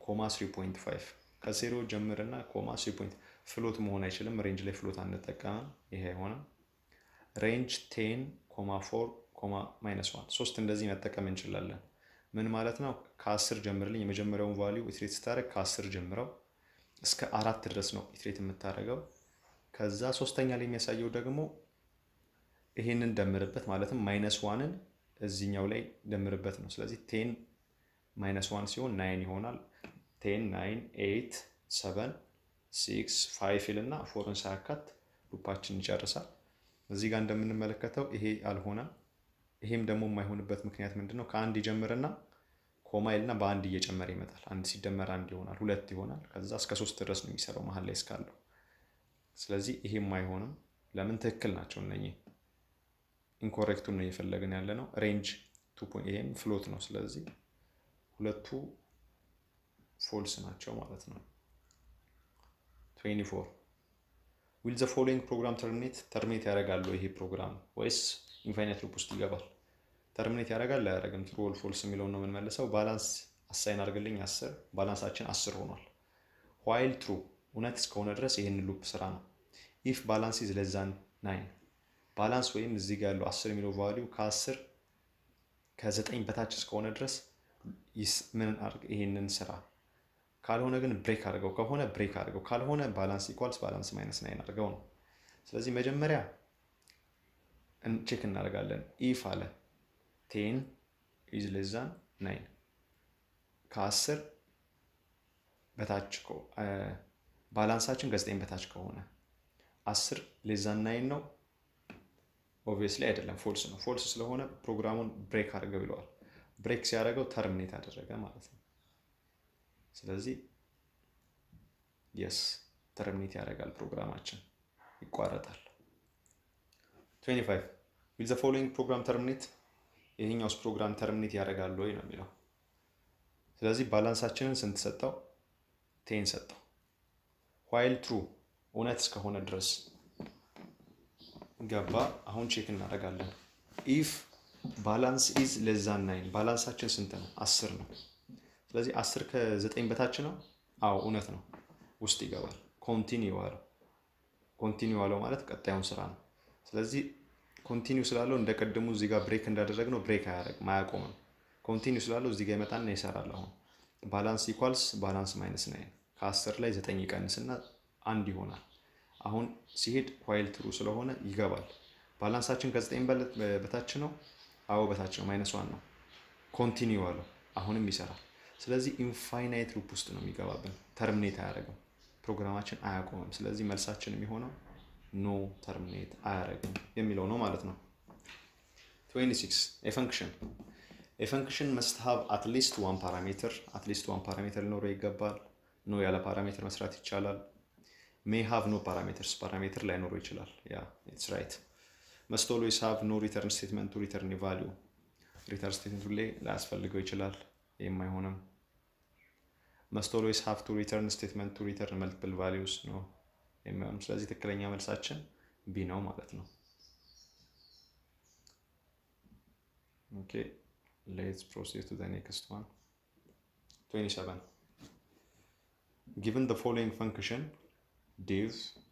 ኮማ three point five ከዜሮ ጀምርና ኮማ three ፍሎት መሆን አይችልም ሬንጅ ላይ ፍሎት አንጠቀምም ይሄ አይሆንም ሬንጅ ten four minus one ሶስት እንደዚህ መጠቀም እንችላለን ምን ማለት ነው ከ10 ጀምርልኝ የመጀመሪያውን ቫልዩ ኢትሬት ስታረግ ከ10 ጀምረው እስከ አራት ድረስ ነው ኢትሬት የምታረገው ከዛ ሶስተኛ ላይ የሚያሳየው ደግሞ ይሄንን ደምርበት ማለትም minus one ን እዚህኛው ላይ ደምርበት ነው ስለዚህ ten minus one ሲሆን nine ይሆናል ten nine eight seven six five ይልና four ን ሳያካት ሉፓችን ይጨርሳል እዚህ ጋር እንደምንመለከተው ይሄ አልሆነ ይሄም ደግሞ የማይሆንበት ምክንያት ምንድነው ከአንድ ይጀምርና ኮማ ይልና በአንድ እየጨመረ ይመጣል አንድ ሲደመር አንድ ይሆናል ሁለት ይሆናል ከዛ እስከ ሶስት ድረስ ነው የሚሰራው መሃል ላይ እስካለው ስለዚህ ይሄም አይሆንም ለምን ትክክል ናቸው እነኚህ ኢንኮሬክቱ ነው እየፈለግን ያለ ነው ሬንጅ two point ይሄም ፍሎት ነው ስለዚህ ሁለቱ ፎልስ ናቸው ማለት ነው twenty-four will the following program terminate terminate ያደርጋል ይሄ ፕሮግራም ወይስ ኢንፋይናይት ሉፕ ውስጥ ይገባል terminate ያደርጋል አያደርግም true or false የሚለው ነው የምንመልሰው ባላንስ አሳይን አድርግልኝ ten ባላንሳችን ten ሆኗል while true እውነት እስከሆነ ድረስ ይሄን ሉፕ ስራ ነው if balance is less than nine ባላንስ ወይም እዚህ ጋር ያለው ten የሚለው ቫልዩ ከ10 ከ9 በታች እስከሆነ ድረስ ምን አድርግ ይሄንን ስራ ካልሆነ ግን ብሬክ አድርገው ከሆነ ብሬክ አድርገው ካልሆነ ባላንስ ኢኳልስ ባላንስ ማይነስ nine አድርገው ነው ስለዚህ መጀመሪያ ቼክ እናደርጋለን if አለ ten is less than nine ከ10 በታች ከሆነ ባላንሳችን ከ9 በታች ከሆነ ten less than nine ነው obviously አይደለም ፎልስ ነው ፎልስ ስለሆነ ፕሮግራሙን ብሬክ አድርገው ይለዋል ብሬክ ሲያደርገው ተርሚኔት አደረገ ማለት ነው ስለዚህ yes ተርሚኔት ያደርጋል ፕሮግራማችን ይቋረጣል twenty-five will the following program terminate ይሄኛውስ ፕሮግራም ተርሚኔት ያደርጋል ወይ ነው የሚለው ስለዚህ ባላንሳችንን ስንት ሰጠው ten ሰጠው while true እውነት እስከሆነ ድረስ ገባ አሁን ቼክ እናደርጋለን if balance is less than nine ባላንሳችን ስንት ነው ten ነው ስለዚህ ten ከ9 በታች ነው አው እውነት ነው ውስጥ ይገባል ኮንቲኒው አለው ኮንቲኒው አለው ማለት ቀጣዩን ስራ ነው ስለዚህ ኮንቲኒው ስላለው እንደቀደሙ እዚህ ጋር ብሬክ እንዳደረግነው ብሬክ አያደርግ ማያቆም ኮንቲኒው ስላለው እዚህ ጋር ይመጣና ይሰራል አሁን ባላንስ ኢኳልስ ባላንስ ማይነስ nine ከ10 ላይ nine ይቀንስና አንድ ይሆናል አሁን ሲሄድ while true ስለሆነ ይገባል ባላንሳችን ከ9 በታች ነው አው በታች ነው ማይነስ one ነው ኮንቲኒው አለው አሁንም ይሰራል ስለዚህ ኢንፋይናይት ሉፕ ውስጥ ነው የሚገባብን ተርሚኔት አያደርግም ፕሮግራማችን አያቆምም ስለዚህ መልሳችን የሚሆነው ኖ ተርሚኔት አያደርግም የሚለው ነው ማለት ነው twenty-six a function a function must have at least one parameter at least one parameter ሊኖረው ይገባል ኖ ያለ ፓራሜትር መስራት ይቻላል may have no parameters parameter ላይኖረው ይችላል yeah it's right must always have no return statement to return a value return statement ላይ ላያስፈልገው ይችላል የማይሆንም must always have to return statement to return multiple values ነው የማይሆንም ስለዚህ ትክክለኛ መልሳችን B ነው ማለት ነው okay let's proceed to the next one twenty-seven given the following function div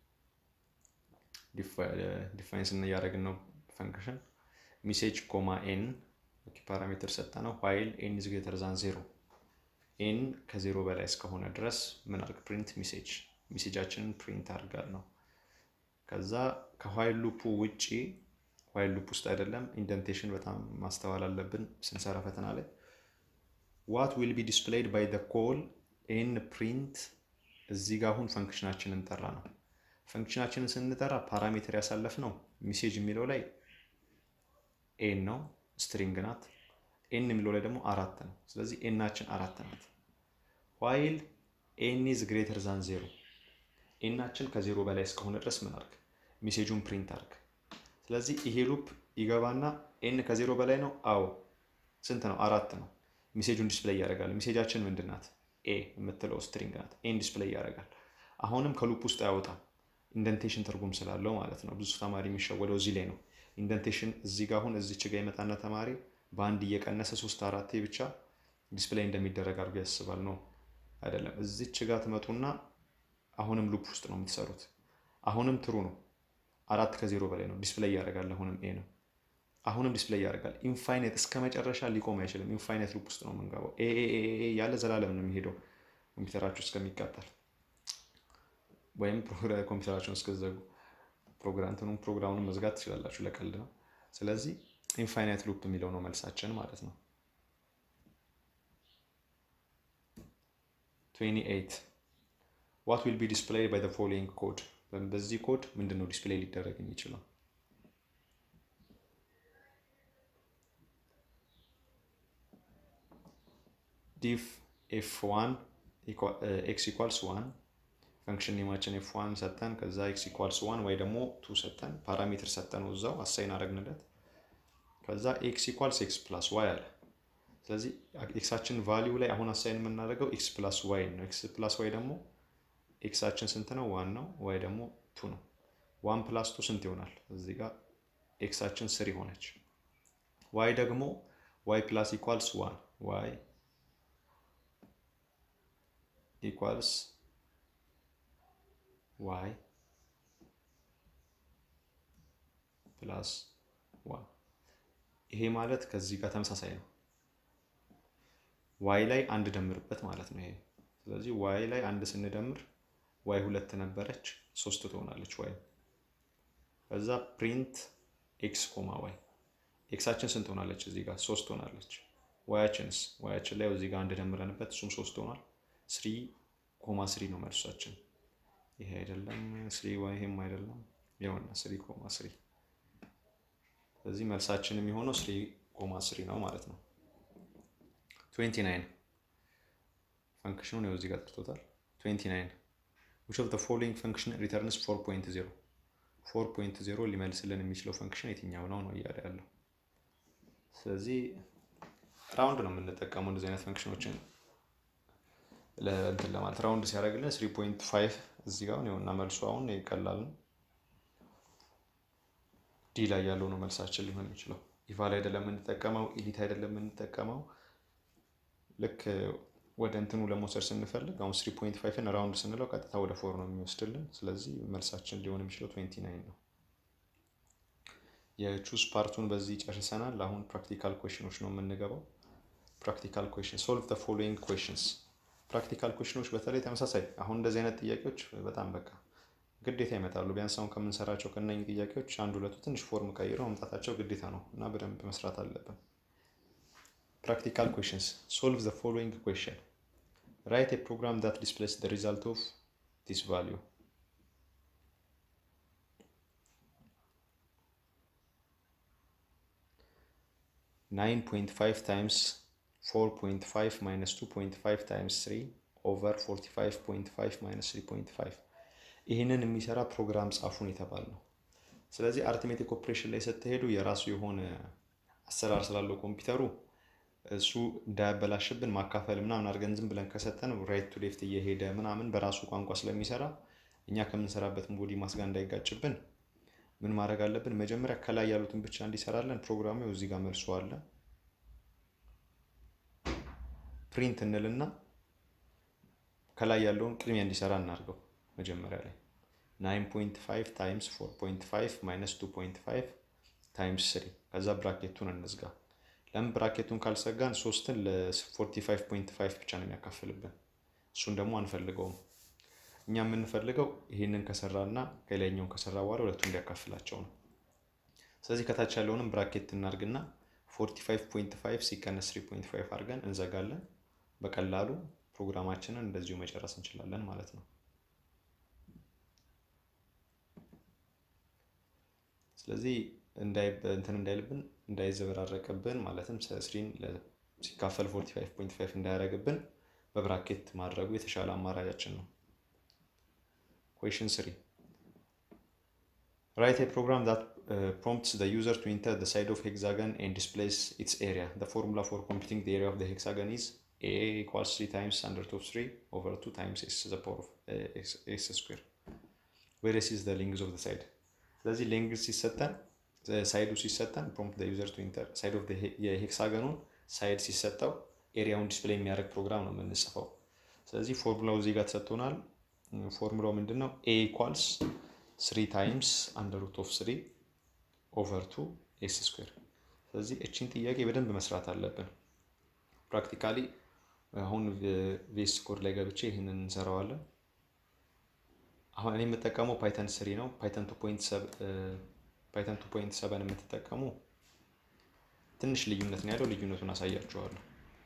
defines እና ያደረግነው function message comma n ፓራሜትር ሰጣነው while n is greater than zero n ከ0 በላይ እስከሆነ ድረስ ምን አድርግ print message ሜሴጃችንን print አድርጋል ነው ከዛ ከwhile loop ውጪ while loop ውስጥ አይደለም indentation በጣም ማስተዋል አለብን ስንሰራ ፈተና ላይ what will be displayed by the call n print እዚህ ጋር አሁን ፈንክሽናችንን እንጠራ ነው ፈንክሽናችንን ስንጠራ ፓራሜትር ያሳለፍ ነው ሜሴጅ የሚለው ላይ n ነው string ናት n የሚለው ላይ ደግሞ አራት ነው ስለዚህ n ናችን አራት ናት while n is greater than zero n ናችን ከ0 በላይ እስከሆነ ድረስ ምን አድርግ ሜሴጁን ፕሪንት አድርግ ስለዚህ ይሄ ሉፕ ይገባና n ከ0 በላይ ነው አው ስንት ነው አራት ነው ሜሴጁን ዲስፕሌይ ያደርጋል ሜሴጃችን ምንድናት a የምትለው string ናት n ዲስፕሌይ ያደርጋል አሁንም ከሉፕ ውስጥ ያወጣል ኢንደንቴሽን ትርጉም ስላለው ማለት ነው ብዙ ተማሪ የሚሸወደው እዚህ ላይ ነው ኢንደንቴሽን እዚህ ጋር አሁን እዚች ጋር ይመጣና ተማሪ በአንድ እየቀነሰ ሶስት አራት ብቻ ዲስፕሌይ እንደሚደረግ አድርጎ ያስባል ነው አይደለም እዚች ጋር ትመጡና አሁንም ሉፕ ውስጥ ነው የምትሰሩት አሁንም ትሩ ነው አራት ከዜሮ በላይ ነው ዲስፕሌይ ያደርጋል አሁንም ኤ ነው አሁንም ዲስፕሌይ ያደርጋል ኢንፋይናይት እስከ መጨረሻ ሊቆም አይችልም ኢንፋይናይት ሉፕ ውስጥ ነው የምንገባው ኤ ኤ ኤ ያለ ዘላለም ነው የሚሄደው ኮምፒውተራችሁ እስከሚቃጠል ወይም ፕሮግራም ኮምፒውተራችሁን እስከዘጉ ፕሮግራምቱን ፕሮግራሙን መዝጋት ትችላላችሁ ለቀልድ ነው ስለዚህ ኢንፋይናይት ሉፕ የሚለው ነው መልሳችን ማለት ነው twenty-eight what will be displayed by the following code በዚህ ኮድ ምንድነው ዲስፕሌይ ሊደረግ የሚችለው diff ኤፍ ዋን equal uh, x equals one function ኔማችን ኤፍ ዋን ሰጠን ከዛ x equals one ወይ ደግሞ two ሰጠን ፓራሜትር ሰጠን እዛው አሳይን አደረግንለት ከዛ x equals x plus y አለ ስለዚህ x አችን ቫልዩ ላይ አሁን አሳይን የምናደርገው x plus y ነው x plus y ደግሞ x አችን ስንት ነው one ነው y ደግሞ two ነው one plus two ስንት ይሆናል እዚህ ጋር x አችን three ሆነች y ደግሞ y plus equals one y equals y plus one ይሄ ማለት ከዚህ ጋር ተመሳሳይ ነው y ላይ አንድ ደምርበት ማለት ነው ይሄ ስለዚህ y ላይ አንድ ስንደምር y ሁለት ነበረች ሶስት ትሆናለች y ከዛ print x, y x አችን ስንት ሆናለች እዚህ ጋር ሶስት ሆናለች y አችንስ y አችን ላይ እዚህ ጋር አንድ ደምረንበት እሱም ሶስት ሆኗል three, three ነው መልሳችን ይሄ አይደለም three y ይሄም አይደለም ይሄውና three, three ስለዚህ መልሳችን የሚሆነው three, three ነው ማለት ነው twenty-nine function ነው እዚህ ጋር ተጥቷል twenty-nine which of the following function returns four point zero four point zero ሊመልስልን የሚችለው ፈንክሽን የትኛው ነው ነው እያለ ያለው ስለዚህ ራውንድ ነው የምንጠቀመው እንደዚህ አይነት ፈንክሽኖችን ለእንትን ለማለት ራውንድ ሲያደርግልን three point five እዚህ ጋር ነው እና መልሱ አሁን ይቀላል ዲ ላይ ያለው ነው መልሳችን ሊሆን የሚችለው ኢቫ ላይ አይደለም የምንጠቀመው ኢዲት አይደለም የምንጠቀመው ልክ ወደ እንትኑ ለመውሰድ ስንፈልግ አሁን three point five ን ራውንድ ስንለው ቀጥታ ወደ four ነው የሚወስድልን ስለዚህ መልሳችን ሊሆን የሚችለው twenty-nine ነው የቹስ ፓርቱን በዚህ ጨርሰናል አሁን ፕራክቲካል ኩዌስችኖች ነው የምንገባው ፕራክቲካል ኩዌስችን solve the following questions ፕራክቲካል ኩዌስችኖች በተለይ ተመሳሳይ አሁን እንደዚህ አይነት ጥያቄዎች በጣም በቃ ግዴታ ይመጣሉ ቢያንስ አሁን ከምንሰራቸው ከነኚህ ጥያቄዎች አንድ ሁለቱ ትንሽ ፎርም ቀይረው መምጣታቸው ግዴታ ነው እና በደንብ መስራት አለብን practical questions solve the following question write a program that displays the result of this value nine point five times four point five minus two point five times three over forty-five point five minus three point five ይሄንን የሚሰራ ፕሮግራም ጻፉን የተባለ ነው ስለዚህ አርithmetic operation ላይ ስትሄዱ የራሱ የሆነ አሰራር ስላለው ኮምፒውተሩ እሱ እንዳያበላሽብን ማካፈል ምናምን አድርገን ዝም ብለን ከሰጠን ራይት ቱ ሌፍት እየሄደ ምናምን በራሱ ቋንቋ ስለሚሰራ እኛ ከምንሰራበት ቦዲ ማስጋ እንዳይጋጭብን ምን ማድረግ አለብን መጀመሪያ ከላይ ያሉትን ብቻ እንዲሰራለን ፕሮግራሙ እዚህ ጋር መልሶ አለ ፕሪንት እንልና ከላይ ያለውን ቅድሚያ እንዲሰራ እናርገው መጀመሪያ ላይ nine point five times four point five minus two point five times three ከዛ ብራኬቱን እንዝጋ ለም ብራኬቱን ካልሰጋን ሶስትን ለ forty-five point five ብቻ ነው የሚያካፍልብን እሱን ደግሞ አንፈልገውም እኛ የምንፈልገው ይሄንን ከሰራና ከላይኛው ከሰራ በኋላ ሁለቱን እንዲያካፍላቸው ነው ስለዚህ ከታች ያለውንም ብራኬት እናርግና forty-five point five ሲቀነስ three point five አድርገን እንዘጋለን በቀላሉ ፕሮግራማችንን እንደዚሁ መጨረስ እንችላለን ማለት ነው ስለዚህ እንዳይ እንትን እንዳይልብን እንዳይዘበራረቅብን ማለትም three ሲካፈል forty-five point five እንዳያረግብን በብራኬት ማድረጉ የተሻለ አማራጫችን ነው question three write a program that uh, prompts the user to enter the side of hexagon and displays its area the formula for computing the area of the hexagon is a equals three times under root of three over two times s to the power of uh, x, x square where s is the length of the side ስለዚህ length ሲሰጠን ሳይዱ ሲሰጠን prompt the user to enter side of the hexagon side ሲሰጠው ኤሪያውን ዲስፕሌይ የሚያደርግ ፕሮግራም ነው የምንጽፈው ስለዚህ ፎርሙላው እዚህ ጋር ተሰጥቶናል ፎርሙላው ምንድነው a equals three times under root of three over two x square ስለዚህ እቺን ጥያቄ በደንብ መስራት አለብን ፕራክቲካሊ አሁን ቪኤስ ኮድ ላይ ገብቼ ይሄንን እንሰራዋለን አሁን እኔ የምጠቀመው ፓይተን three ነው ፓይተን two point seven ፓይተን two point seven የምትጠቀሙ ትንሽ ልዩነት ነው ያለው ልዩነቱን አሳያችኋለሁ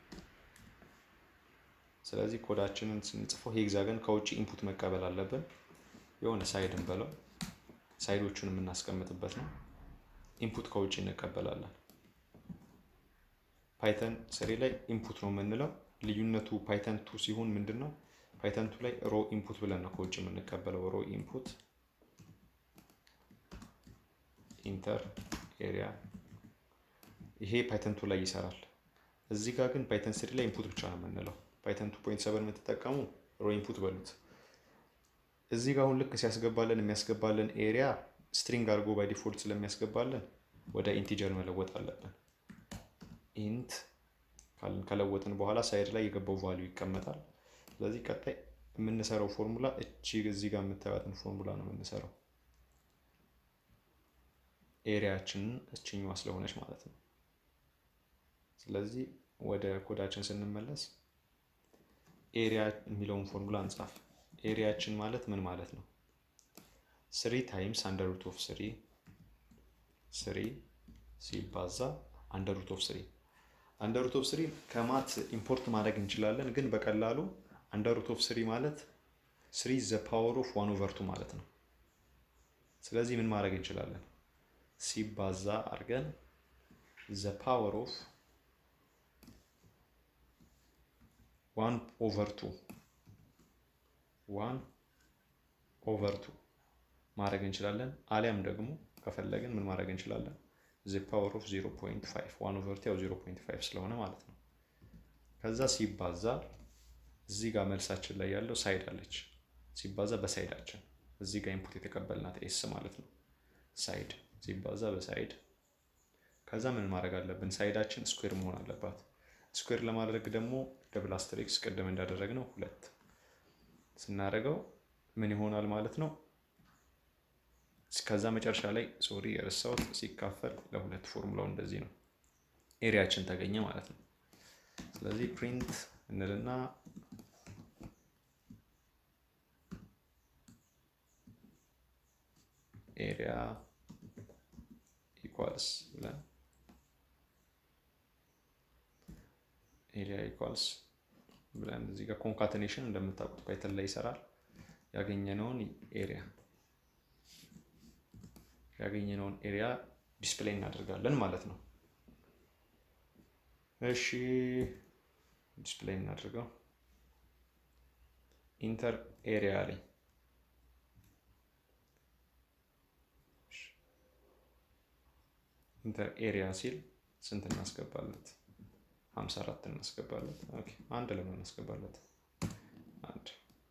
ስለዚህ ኮዳችንን ስንጽፈው ሄክሳገን ከውጪ ኢንፑት መቀበል አለብን የሆነ ሳይድን በለው ሳይዶቹን የምናስቀምጥበት ነው ኢንፑት ከውጪ እንቀበላለን ፓይተን three ላይ ኢንፑት ነው የምንለው ልዩነቱ ፓይተን two ሲሆን ምንድነው ፓይተን two ላይ ሮ ኢንፑት ብለን ነው ከውጪ የምንቀበለው ሮ ኢንፑት ኢንተር ኤሪያ ይሄ ፓይተን two ላይ ይሰራል እዚህ ጋር ግን ፓይተን three ላይ ኢንፑት ብቻ ነው የምንለው ፓይተን two point seven የምትጠቀሙ ሮ ኢንፑት በሉት እዚህ ጋር አሁን ልክ ሲያስገባልን የሚያስገባልን ኤሪያ ስትሪንግ አድርጎ ባይ ዲፎልት ስለሚያስገባልን ወደ ኢንቲጀር መለወጥ አለብን int ካልን ከለወጥን በኋላ ሳይድ ላይ የገባው ቫልዩ ይቀመጣል ስለዚህ ቀጣይ የምንሰራው ፎርሙላ እቺ እዚህ ጋር የምታዩትን ፎርሙላ ነው የምንሰራው ኤሪያችን እቺኛዋ ስለሆነች ማለት ነው ስለዚህ ወደ ኮዳችን ስንመለስ ኤሪያ የሚለውን ፎርሙላ እንጻፍ ኤሪያችን ማለት ምን ማለት ነው three times under root of three three ሲባዛ under root of three under root of three ከማት ኢምፖርት ማድረግ እንችላለን ግን በቀላሉ under root of three ማለት three is the power of one over two ማለት ነው ስለዚህ ምን ማድረግ እንችላለን ሲባዛ አድርገን the power of one over two one over two ማድረግ እንችላለን አሊያም ደግሞ ከፈለግን ምን ማድረግ እንችላለን the power of zero point five one over two zero point five ስለሆነ ማለት ነው ከዛ ሲባዛ እዚህ ጋር መልሳችን ላይ ያለው ሳይድ አለች ሲባዛ በሳይዳችን እዚህ ጋር ኢንፑት የተቀበልናት s ማለት ነው ሳይድ ሲባዛ በሳይድ ከዛ ምን ማድረግ አለብን ሳይዳችን ስኩዌር መሆን አለባት ስኩዌር ለማድረግ ደግሞ ደብል አስተሪክስ ቀደም እንዳደረግነው ሁለት ስናደርገው ምን ይሆናል ማለት ነው ከዛ መጨረሻ ላይ ሶሪ የረሳሁት ሲካፈል ለሁለት ፎርሙላው እንደዚህ ነው ኤሪያችን ተገኘ ማለት ነው ስለዚህ ፕሪንት እንልና ኤሪያ equals ብለን ኤሪያ equals ብለን እዚህ ጋር ኮንካተኔሽን እንደምታውቁት ፓይተን ላይ ይሰራል ያገኘነውን ኤሪያ ያገኘነውን ኤሪያ ዲስፕሌይ እናደርጋለን ማለት ነው እሺ ዲስፕሌይ እናደርገው ኢንተር ኤሪያ ላይ ኢንተር ኤሪያ ሲል ስንት እናስገባለት ሃምሳ አራት እናስገባለት ኦኬ አንድ ለምን እናስገባለት አንድ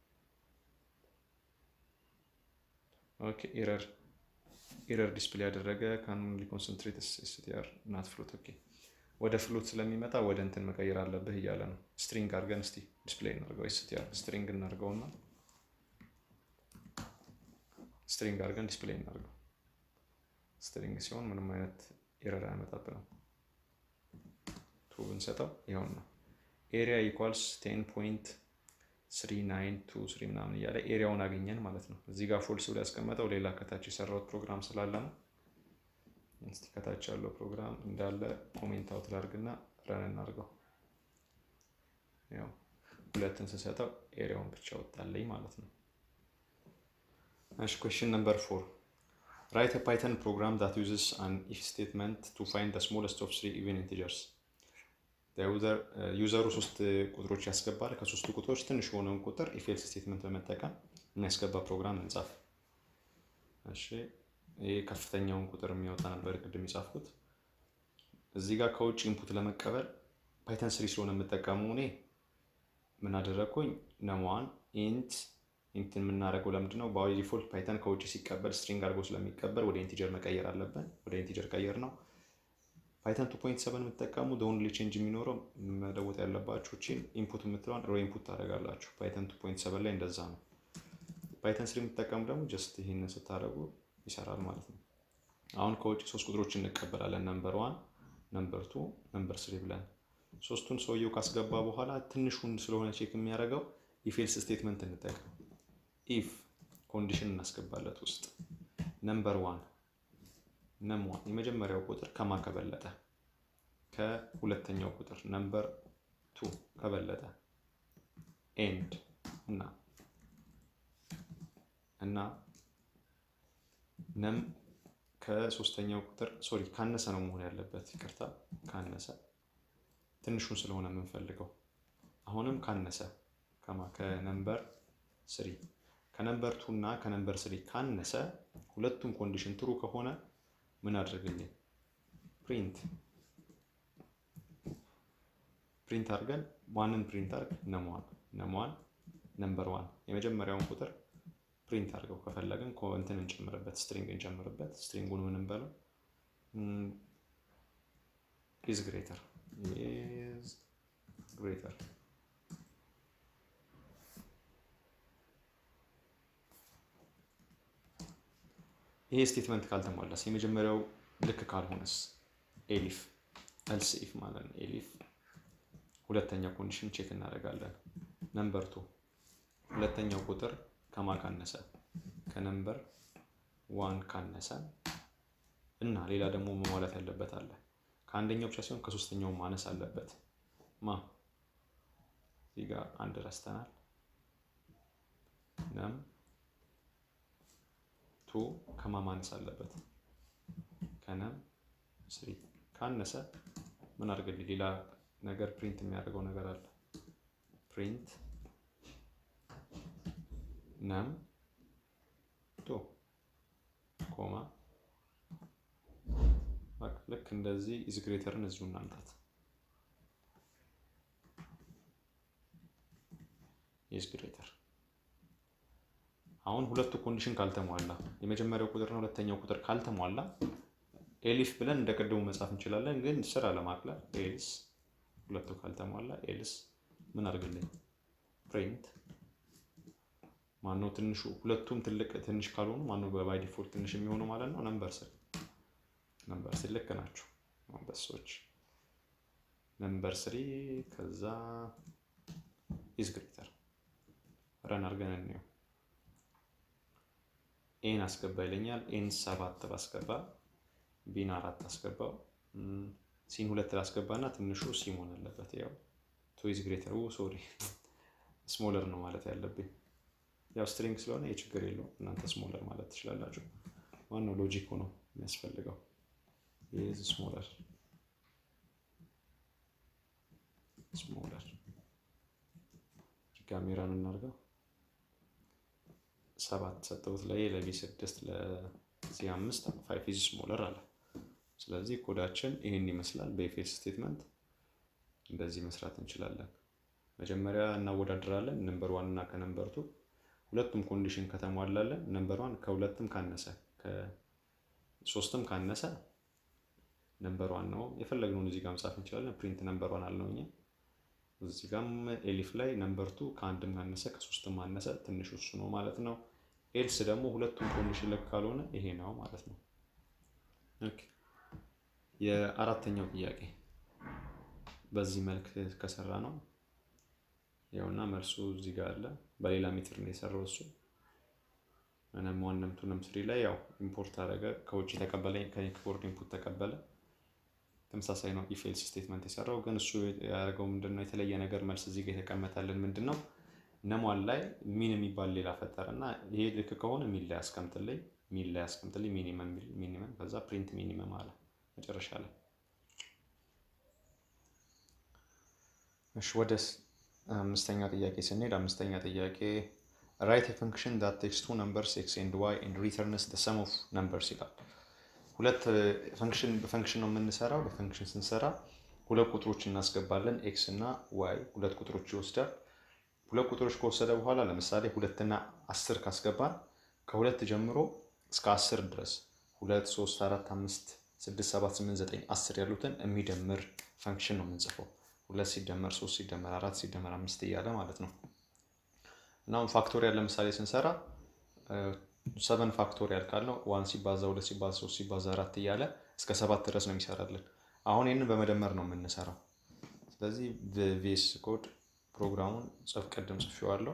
ኦኬ ኤረር ኤረር ዲስፕሌይ ያደረገ can only concentrate str not float ኦኬ ወደ ፍሎት ስለሚመጣ ወደ እንትን መቀየር አለብህ እያለ ነው ስትሪንግ አድርገን እስቲ ዲስፕሌይ እናድርገው str ስትሪንግ እናድርገውና ስትሪንግ አድርገን ዲስፕሌይ እናድርገው ስትሪንግ ሲሆን ምንም አይነት ኤረር አያመጣብንም ቱ ብንሰጠው ይኸውና ኤሪያ equals ten point three nine two three ምናምን እያለ ኤሪያውን አገኘን ማለት ነው እዚህ ጋር ፎልስ ብሎ ያስቀመጠው ሌላ ከታች የሰራው ፕሮግራም ስላለ ነው እስቲ ከታች ያለው ፕሮግራም እንዳለ ኮሜንት አውት ላድርግና ረን እናድርገው ያው ሁለትን ስሰጠው ኤሪያውን ብቻ ወጣልኝ ማለት ነው እሺ question number four write a python program that uses an if statement to find the smallest of three even integers the user user ሶስት ቁጥሮች ያስገባል ከሶስቱ ቁጥሮች ትንሽ ሆነውን ቁጥር if else statement በመጠቀም የሚያስገባ ፕሮግራም እንጻፍ እሺ ይሄ ከፍተኛውን ቁጥር የሚያወጣ ነበር ቅድም ይጻፍኩት እዚህ ጋር ከውጭ ኢንፑት ለመቀበል ፓይተን three ስለሆነ የምጠቀመው እኔ ምን አደረኩኝ ነም1 int int ምን አደረገው ለምንድነው ባይ ዲፎልት ፓይተን ከውጭ ሲቀበል ስትሪንግ አድርጎ ስለሚቀበል ወደ ኢንቲጀር መቀየር አለብን ወደ ኢንቲጀር ቀየር ነው ፓይተን two point seven የምትጠቀሙ the only change የሚኖረው መለወጥ ያለባችሁ እቺን ኢንፑት የምትለዋን ሮ ኢንፑት ታደርጋላችሁ ፓይተን two point seven ላይ እንደዛ ነው ፓይተን three የምትጠቀሙ ደግሞ just ይሄንን ስታደርጉ ይሰራል ማለት ነው አሁን ከውጪ ሶስት ቁጥሮችን እንቀበላለን ነምበር one ነምበር two ነምበር three ብለን ሶስቱን ሰውየው ካስገባ በኋላ ትንሹን ስለሆነ ቼክ የሚያደርገው if else ስቴትመንት እንጠቀም if ኮንዲሽን እናስገባለት ውስጥ ነምበር one ነም one የመጀመሪያው ቁጥር ከማ ከበለጠ ከሁለተኛው ቁጥር ነምበር two ከበለጠ ኤንድ እና እና ነም ከሶስተኛው ቁጥር ሶሪ ካነሰ ነው መሆን ያለበት ይቅርታ ካነሰ ትንሹን ስለሆነ የምንፈልገው አሁንም ካነሰ ከማ ከነምበር three ከነምበር two እና ከነምበር three ካነሰ ሁለቱም ኮንዲሽን ትሩ ከሆነ ምን አድርግልኝ ፕሪንት ፕሪንት አድርገን ዋንን ፕሪንት አድርግ ነም one ነም one ነምበር one የመጀመሪያውን ቁጥር ፕሪንት አድርገው ከፈለግን ኮንተንት እንጨምርበት ስትሪንግ እንጨምርበት ስትሪንጉን ምን እንበለው is greater is greater ይሄ ስቴትመንት ካልተሟላስ የመጀመሪያው ልክ ካልሆነስ ኤሊፍ else if ማለት ነው ኤሊፍ ሁለተኛ ኮንዲሽን ቼክ እናደርጋለን ነምበር two ሁለተኛው ቁጥር ከማ ካነሰ ከነምበር one ካነሰ እና ሌላ ደግሞ መሟላት ያለበት አለ ከአንደኛው ብቻ ሳይሆን ከሶስተኛው ማነስ አለበት ማ እዚህ ጋር አንድ ረስተናል ነም two ከማ ማነስ አለበት ከነም three ካነሰ ምን አድርግልኝ ሌላ ነገር ፕሪንት የሚያደርገው ነገር አለ ፕሪንት ነም two ኮማ በቃ ልክ እንደዚህ is greater ን እዚሁ እናምጣት is greater አሁን ሁለቱ ኮንዲሽን ካልተሟላ የመጀመሪያው ቁጥር እና ሁለተኛው ቁጥር ካልተሟላ ኤሊፍ ብለን እንደቀደሙ መጻፍ እንችላለን ግን ስራ ለማቅለል ኤልስ ሁለቱ ካልተሟላ ኤልስ ምን አድርግልኝ ፕሪንት ማነው ትንሹ ሁለቱም ትልቅ ትንሽ ካልሆኑ ማነው በባይ ዲፎልት ትንሽ የሚሆነው ማለት ነው ነምበር three ነምበር three ልክ ናቸው አንበሶች ነምበር three ከዛ is greater ረን አድርገን እንየው ኤን አስገባ ይለኛል ኤን ሰባት ባስገባ ቢን አራት አስገባው ሲን ሁለት ላስገባና ትንሹ ሲ መሆን አለበት ያው two is greater ኦ ሶሪ ስሞለር ነው ማለት ያለብኝ ያው ስትሪንግ ስለሆነ የችግር የለው እናንተ ስሞለር ማለት ትችላላችሁ ዋናው ሎጂክ ነው የሚያስፈልገው is smaller smaller ካሜራን እናርጋው ሰባት ሰጠውት ላይ ለቢ ስድስት ለሲ አምስት five is smaller አለ ስለዚህ ኮዳችን ይሄን ይመስላል በኤልስ ስቴትመንት እንደዚህ መስራት እንችላለን መጀመሪያ እናወዳድራለን ነምበር one እና ከነምበር two ሁለቱም ኮንዲሽን ከተሟላለን ነምበር one ከሁለቱም ካነሰ ከሶስትም ካነሰ ነምበር one ነው የፈለግነውን እዚህ ጋር መጻፍ እንችላለን ፕሪንት ነምበር one አልነውኛ እዚህ ጋርም ኤሊፍ ላይ ነምበር two ከአንድም ካነሰ ከሶስትም ካነሰ ትንሹ እሱ ነው ማለት ነው ኤልስ ደግሞ ሁለቱም ኮንዲሽን ልክ ካልሆነ ይሄ ነው ማለት ነው ኦኬ የአራተኛው ጥያቄ በዚህ መልክ ከሰራ ነው ያውና መልሱ እዚህ ጋር አለ በሌላ ሜትር ነው የሰራው እሱ እነም one ነም two ነም three ላይ ያው ኢምፖርት አደረገ ከውጪ ተቀበለ ከኪቦርድ ኢንፑት ተቀበለ ተመሳሳይ ነው if else ስቴትመንት የሰራው ግን እሱ ያደረገው ምንድነው የተለየ ነገር መልስ እዚህ ጋር የተቀመጠልን ምንድነው ነሟል ላይ ሚን የሚባል ሌላ ፈጠረና ይሄ ልክ ከሆነ ሚን ላይ አስቀምጥልኝ ሚን ላይ አስቀምጥልኝ ሚኒመም ሚኒመም ከዛ ፕሪንት ሚኒመም አለ መጨረሻ ላይ እሺ ወደ አምስተኛ ጥያቄ ስንሄድ አምስተኛ ጥያቄ write a function that takes two numbers x and y and returns the sum of numbers ይላል ሁለት ፈንክሽን በፈንክሽን ነው የምንሰራው በፈንክሽን ስንሰራ ሁለት ቁጥሮች እናስገባለን x እና y ሁለት ቁጥሮች ይወስዳል ሁለት ቁጥሮች ከወሰደ በኋላ ለምሳሌ ሁለት እና ten ካስገባን ከሁለት ጀምሮ እስከ ten ድረስ two three four five ስድስት ሰባት ስምንት ዘጠኝ አስር ያሉትን የሚደምር ፈንክሽን ነው የምንጽፈው ሁለት ሲደመር ሶስት ሲደመር አራት ሲደመር አምስት እያለ ማለት ነው እና ፋክቶሪያል ለምሳሌ ስንሰራ ሰባት ፋክቶሪያል ካልነው አንድ ሲባዛ ሁለት ሲባዛ ሶስት ሲባዛ አራት እያለ እስከ ሰባት ድረስ ነው የሚሰራልን አሁን ይሄንን በመደመር ነው የምንሰራው ስለዚህ ቪኤስ ኮድ ፕሮግራሙን ጽፍ ቀደም ጽፌዋለሁ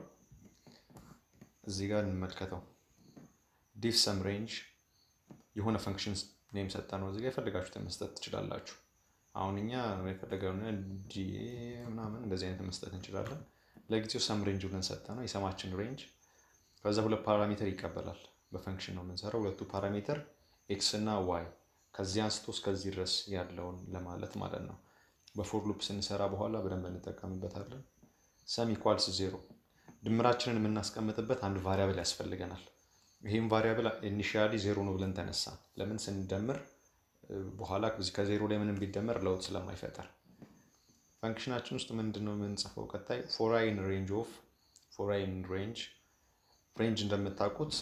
እዚህ ጋር እንመልከተው diff sum range የሆነ ፈንክሽን ኔም ሰጣነው እዚህ ጋር የፈለጋችሁትን መስጠት ትችላላችሁ አሁን እኛ የፈለገውን ዲ ምናምን እንደዚህ አይነት መስጠት እንችላለን ለጊዜው sum range ብለን ሰጣነው የሰማችን ሬንጅ ከዛ ሁለት ፓራሜትር ይቀበላል በፈንክሽን ነው የምንሰራው ሁለቱ ፓራሜትር x እና y ከዚህ አንስቶ እስከዚህ ድረስ ያለውን ለማለት ማለት ነው በፎር ሉፕ ስንሰራ በኋላ በደንብ እንጠቀምበታለን sum equals zero ድምራችንን የምናስቀምጥበት አንድ ቫሪያብል ያስፈልገናል ይሄን ቫሪያብል ኢኒሺያሊ ዜሮ ነው ብለን ተነሳን ለምን ስንደምር በኋላ ከዜሮ ላይ ምንም ቢደመር ለውጥ ስለማይፈጠር ፈንክሽናችን ውስጥ ምንድነው የምንጽፈው ቀጣይ for I in range of for I in range range እንደምታውቁት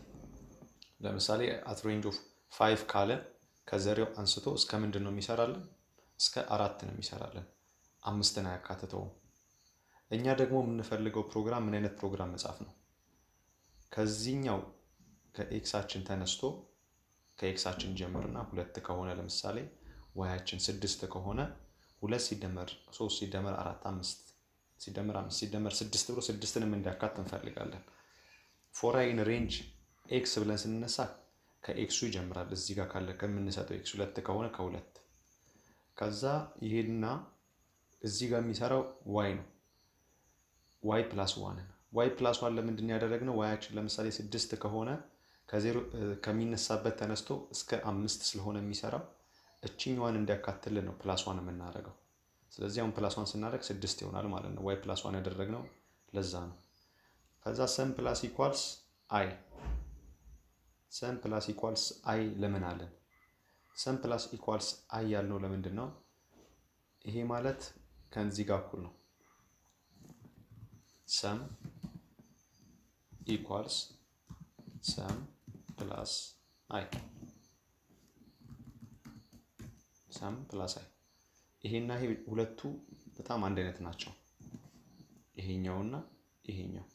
ለምሳሌ at range of five ካለ ከዜሮ አንስቶ እስከ ምንድነው የሚሰራልን እስከ አራት ነው የሚሰራልን አምስትን አያካትተውም እኛ ደግሞ የምንፈልገው ፕሮግራም ምን አይነት ፕሮግራም መጻፍ ነው ከዚህኛው ከኤክሳችን ተነስቶ ከኤክሳችን ጀምርና ሁለት ከሆነ ለምሳሌ ዋያችን ስድስት ከሆነ ሁለት ሲደመር ሶስት ሲደመር አራት አምስት ሲደመር አምስት ሲደመር ስድስት ብሎ ስድስትንም እንዲያካትት እንፈልጋለን for I in range x ብለን ስንነሳ ከኤክሱ ይጀምራል እዚህ ጋር ካለ ከምንሰጠው ኤክስ ሁለት ከሆነ ከሁለት ከዛ ይሄድና እዚህ ጋር የሚሰራው y ነው y plus one y plus one ለምንድን ያደረግነው yያችን ለምሳሌ ስድስት ከሆነ ከዜሮ ከሚነሳበት ተነስቶ እስከ አምስት ስለሆነ የሚሰራው እቺኛዋን እንዲያካትልን ነው ፕላስ ዋን የምናደርገው ስለዚህ አሁን ፕላስ ዋን ስናደርግ ስድስት ይሆናል ማለት ነው y plus one ያደረግነው ለዛ ነው ከዛ sum plus equals I sum plus equals I ለምን አለን sum plus equals I ያልነው ለምንድን ነው ይሄ ማለት ከዚህ ጋር እኩል ነው sum equals sum plus I sum plus I ይሄና ይሄ ሁለቱ በጣም አንድ አይነት ናቸው ይሄኛውና ይሄኛው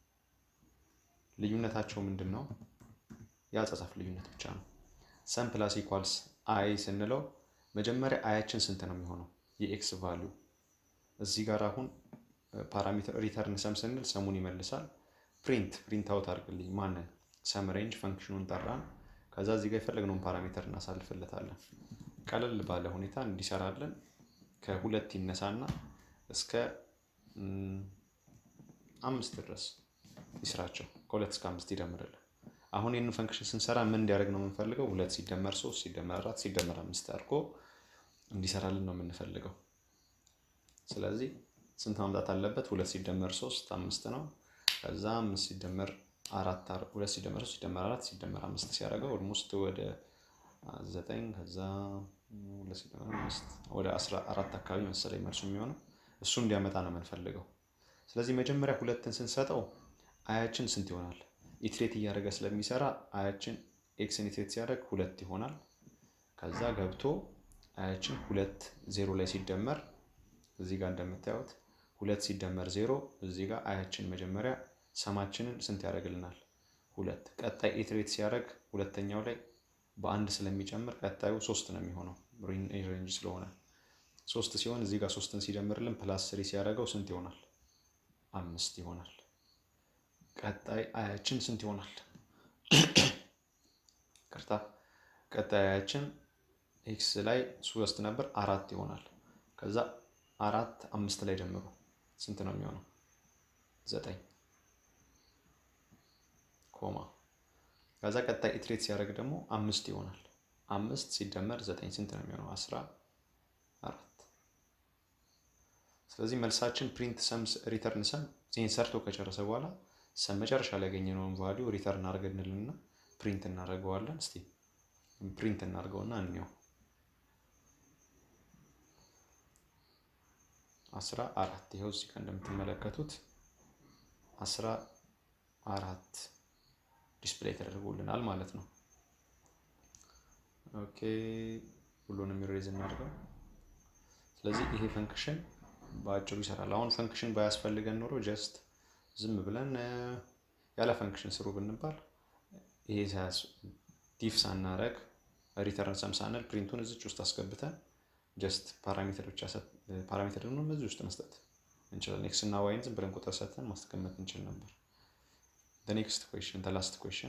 ልዩነታቸው ምንድነው ያጻጻፍ ልዩነት ብቻ ነው sum plus equals I ስንለው መጀመሪያ አይያችን ስንት ነው የሚሆነው የኤክስ ቫልዩ እዚህ ጋር አሁን ፓራሜትር ሪተርን sum ስንል ሰሙን ይመልሳል print print out አድርግልኝ ማን sum range ፈንክሽኑን ጠራን ከዛ እዚህ ጋር የፈለግነውን ፓራሜትር እናሳልፍለታለን ቀለል ባለ ሁኔታ እንዲሰራለን ከሁለት ይነሳና እስከ አምስት ድረስ ይስራቸው ከሁለት እስከ አምስት ይደምራል አሁን ይሄን ፈንክሽን ስንሰራ ምን እንዲያደርግ ነው የምንፈልገው ሁለት ሲደመር ሶስት ሲደመር አራት ሲደመር አምስት አድርጎ እንዲሰራልን ነው የምንፈልገው ስለዚህ ስንት ማምጣት አለበት ሁለት ሲደመር ሶስት አምስት ነው ከዛ አምስት ሲደመር አራት ሁለት ሲደመር ሶስት ሲደመር አራት ሲደመር አምስት ሲያደርገው ኦልሞስት ወደ ዘጠኝ ከዛ ሁለት ሲደመር አምስት ወደ አስራ አራት አካባቢ መሰለኝ መልሱ የሚሆነው እሱ እንዲያመጣ ነው የምንፈልገው ስለዚህ መጀመሪያ ሁለትን ስንሰጠው አይያችን ስንት ይሆናል ኢትሬት እያደረገ ስለሚሰራ አይያችን ኤክስ ኢትሬት ሲያደርግ ሁለት ይሆናል ከዛ ገብቶ አይያችን ሁለት ዜሮ ላይ ሲደመር እዚህ ጋር እንደምታዩት ሁለት ሲደመር ዜሮ እዚህ ጋር አይያችን መጀመሪያ ሰማችንን ስንት ያደርግልናል ሁለት ቀጣይ ኢትሬት ሲያደርግ ሁለተኛው ላይ በአንድ ስለሚጨምር ቀጣዩ ሶስት ነው የሚሆነው ሬንጅ ስለሆነ ሶስት ሲሆን እዚህ ጋር ሶስትን ሲደምርልን ፕላስ ስሪ ሲያደርገው ስንት ይሆናል አምስት ይሆናል ቀጣይ አይያችን ስንት ይሆናል ከርታ ቀጣይ አይያችን ኤክስ ላይ ሶስት ነበር አራት ይሆናል ከዛ አራት አምስት ላይ ደምሩ ስንት ነው የሚሆነው ዘጠኝ ኮማ ከዛ ቀጣይ ኢትሬት ሲያደርግ ደግሞ አምስት ይሆናል አምስት ሲደመር ዘጠኝ ስንት ነው የሚሆነው አስራ አራት ስለዚህ መልሳችን print sums return sum ዜን ሰርቶ ከጨረሰ በኋላ sum መጨረሻ ላይ ያገኘነውን ቫልዩ ሪተርን አድርገንልና print እናደርገዋለን እስቲ print እናድርገውና እንየው አስራ አራት ይሄው እዚህ ጋር እንደምትመለከቱት አስራ አራት ዲስፕሌይ ተደርጎልናል ማለት ነው ኦኬ ሁሉንም ኢሬዝ እናድርገው። ስለዚህ ይሄ ፈንክሽን በአጭሩ ይሰራል። አሁን ፈንክሽን ባያስፈልገን ኖሮ ጀስት ዝም ብለን ያለ ፈንክሽን ስሩ ብንባል ይሄ ሳያስ ዲፍ ሳናረግ ሪተርን ሰም ሳንል ፕሪንቱን እዚች ውስጥ አስገብተን ጀስት ፓራሜትር ብቻ ሰጥ ፓራሜትር ደግሞ እዚህ ውስጥ መስጠት እንችላለን። ኤክስ እና ዋይን ዝም ብለን ቁጥር ሰጥተን ማስቀመጥ እንችል ነበር። the next question the last question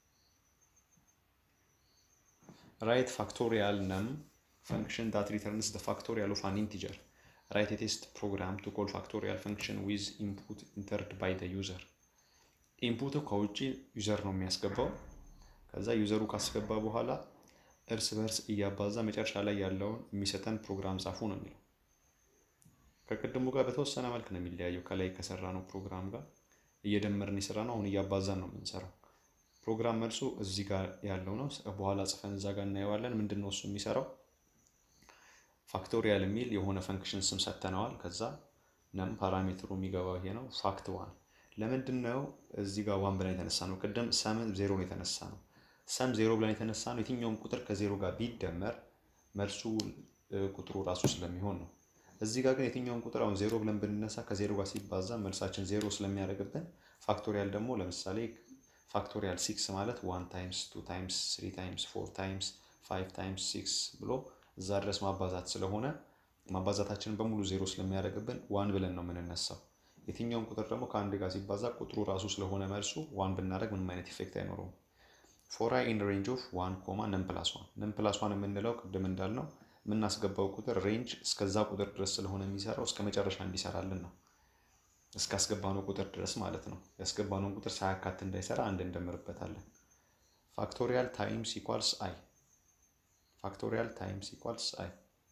write factorial num function that returns the factorial of an integer. Write a test program to call factorial function with input entered by the user. ኢንፑቱ ከውጪ ዩዘር ነው የሚያስገባው። ከዛ ዩዘሩ ካስገባ በኋላ እርስ በርስ እያባዛ መጨረሻ ላይ ያለውን የሚሰጠን ፕሮግራም ጻፉ ነው የሚለው። ከቅድሙ ጋር በተወሰነ መልክ ነው የሚለያየው። ከላይ ከሰራ ነው ፕሮግራም ጋር እየደመርን ይሰራ ነው። አሁን እያባዛን ነው የምንሰራው። ፕሮግራም መልሱ እዚህ ጋር ያለው ነው። በኋላ ጽፈን እዛ ጋር እናየዋለን። ምንድነው እሱ የሚሰራው? ፋክቶሪያል የሚል የሆነ ፈንክሽን ስም ሰጥተነዋል። ከዛ ነም ፓራሜትሩ የሚገባው ይሄ ነው ፋክት ዋን። ለምንድነው እዚህ ጋር ዋን ብለን የተነሳ ነው? ቅድም ሰም ዜሮ ነው የተነሳ ነው። ሰም ዜሮ ብለን የተነሳ ነው የትኛውም ቁጥር ከዜሮ ጋር ቢደመር መልሱ ቁጥሩ ራሱ ስለሚሆን ነው። እዚህ ጋር ግን የትኛውም ቁጥር አሁን ዜሮ ብለን ብንነሳ ከዜሮ ጋር ሲባዛ መልሳችን ዜሮ ስለሚያደርግብን ፋክቶሪያል ደግሞ ለምሳሌ ፋክቶሪያል ሲክስ ማለት ዋን ታይምስ ቱ ታይምስ ስሪ ታይምስ ፎር ታይምስ ፋይቭ ታይምስ ሲክስ ብሎ እዛ ድረስ ማባዛት ስለሆነ ማባዛታችንን በሙሉ ዜሮ ስለሚያደርግብን ዋን ብለን ነው የምንነሳው። የትኛውም ቁጥር ደግሞ ከአንድ ጋር ሲባዛ ቁጥሩ ራሱ ስለሆነ መልሱ ዋን ብናደርግ ምንም አይነት ኢፌክት አይኖረውም። ፎር አይ ኢን ሬንጅ ኦፍ ዋን ኮማ ነም ፕላስ ዋን ነም ፕላስ ዋን የምንለው ቅድም እንዳልነው የምናስገባው ቁጥር ሬንጅ እስከዛ ቁጥር ድረስ ስለሆነ የሚሰራው እስከ መጨረሻ እንዲሰራልን ነው። እስካስገባነው ቁጥር ድረስ ማለት ነው። ያስገባነውን ቁጥር ሳያካት እንዳይሰራ አንድ እንደምርበታለን። ፋክቶሪያል ታይምስ ኢኳልስ አይ ፋክቶሪያል ታይምስ ኢኳልስ አይ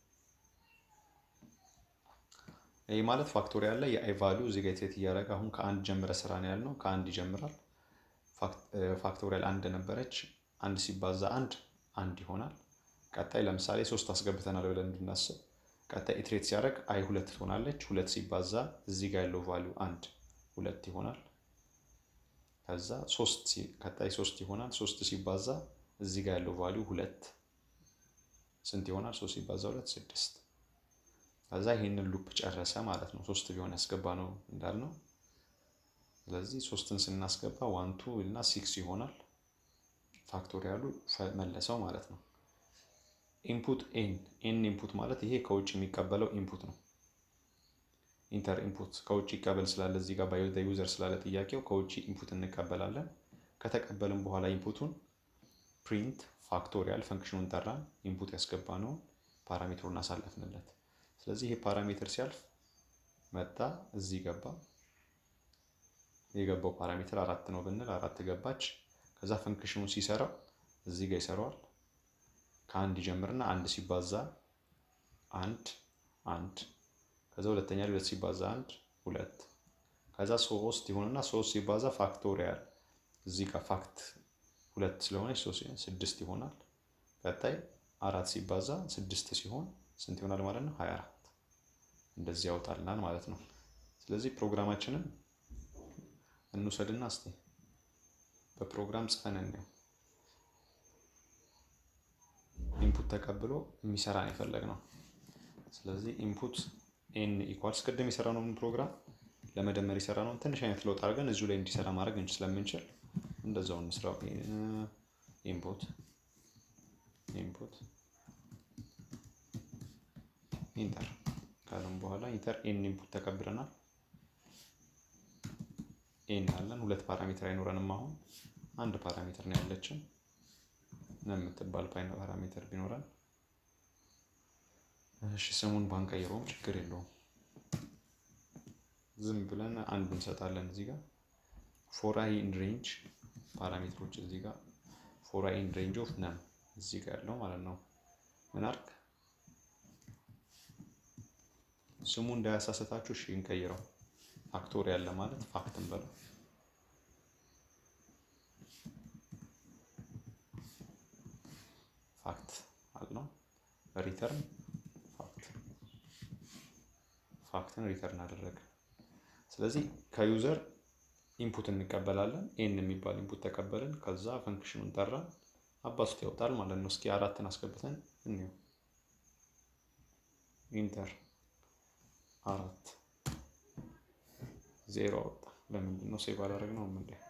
ይሄ ማለት ፋክቶሪያል ላይ የአይ ቫልዩ እዚህ ጋር ሴት እያደረገ አሁን ከአንድ ጀምረ ስራ ነው ያልነው። ከአንድ ይጀምራል። ፋክቶሪያል አንድ ነበረች። አንድ ሲባዛ አንድ አንድ ይሆናል። ቀጣይ ለምሳሌ ሶስት አስገብተናል ብለን እንድናስብ ቀጣይ ኢትሬት ሲያደርግ አይ ሁለት ትሆናለች። ሁለት ሲባዛ እዚህ ጋር ያለው ቫልዩ አንድ ሁለት ይሆናል። ከዛ ሶስት ቀጣይ ሶስት ይሆናል። ሶስት ሲባዛ እዚህ ጋር ያለው ቫልዩ ሁለት ስንት ይሆናል? ሶስት ሲባዛ ሁለት ስድስት። ከዛ ይሄንን ሉፕ ጨረሰ ማለት ነው። ሶስት ቢሆን ያስገባነው እንዳልነው። ስለዚህ ሶስትን ስናስገባ ዋን ቱ እና ሲክስ ይሆናል። ፋክቶሪያሉ መለሰው ማለት ነው። ኢንፑት ኤን ኤን ኢንፑት ማለት ይሄ ከውጭ የሚቀበለው ኢንፑት ነው። ኢንተር ኢንፑት ከውጭ ይቀበል ስላለ እዚህ ጋር ባይ ዘ ዩዘር ስላለ ጥያቄው ከውጭ ኢንፑት እንቀበላለን። ከተቀበልን በኋላ ኢንፑቱን ፕሪንት ፋክቶሪያል ፈንክሽኑን ጠራን። ኢንፑት ያስገባነው ፓራሜትሩን አሳለፍንለት። ስለዚህ ይሄ ፓራሜትር ሲያልፍ መጣ እዚህ ገባ። የገባው ፓራሜትር አራት ነው ብንል አራት ገባች። ከዛ ፈንክሽኑን ሲሰራው እዚህ ጋር ይሰራዋል። ከአንድ ይጀምርና አንድ ሲባዛ አንድ አንድ ከዛ ሁለተኛ ላይ ሁለት ሲባዛ አንድ ሁለት ከዛ ሶስት ይሆንና ሶስት ሲባዛ ፋክቶሪያል እዚህ ጋር ፋክት ሁለት ስለሆነ ስድስት ይሆናል። ቀጣይ አራት ሲባዛ ስድስት ሲሆን ስንት ይሆናል ማለት ነው? ሀያ አራት እንደዚህ ያወጣልናል ማለት ነው። ስለዚህ ፕሮግራማችንን እንውሰድና እስቲ በፕሮግራም ጽፈን እንየው። ኢንፑት ተቀብሎ የሚሰራ ነው የፈለግነው። ስለዚህ ኢንፑት ኤን ኢኳልስ ቅድም የሰራነው ፕሮግራም ለመደመር የሰራነው ትንሽ አይነት ለውጥ አድርገን እዚሁ ላይ እንዲሰራ ማድረግ እንችል ስለምንችል እንደዛው እንስራው። ኢንፑት ኢንፑት ኢንተር ካለን በኋላ ኢንተር ኤን ኢንፑት ተቀብለናል። ኤን አለን። ሁለት ፓራሜትር አይኖረንም። አሁን አንድ ፓራሜትር ነው ያለችን ነው የምትባል ፓራሜትር ቢኖረን እሺ ስሙን ባንቀይረውም ችግር የለውም። ዝም ብለን አንድ እንሰጣለን እዚህ ጋር ፎር አይ ኢን ሬንጅ ፓራሜትሮች እዚህ ጋር ፎር አይ ኢን ሬንጅ ኦፍ ነም እዚህ ጋር ያለው ማለት ነው። ምን አርክ ስሙ እንዳያሳሰታችሁ እሺ እንቀይረው። ፋክቶሪያል ለማለት ፋክትን በለው ፋክት አልነው። ሪተርን ፋክት ፋክትን ሪተርን አደረገ። ስለዚህ ከዩዘር ኢንፑት እንቀበላለን። ኤን የሚባል ኢንፑት ተቀበልን። ከዛ ፈንክሽኑን ጠራን። አባስቶ ያወጣል ማለት ነው። እስኪ አራትን አስገብተን እንየው። ኢንተር አራት ዜሮ አወጣ። ለምንድን ነው ሴቭ አላደረግነው? ምን እንደ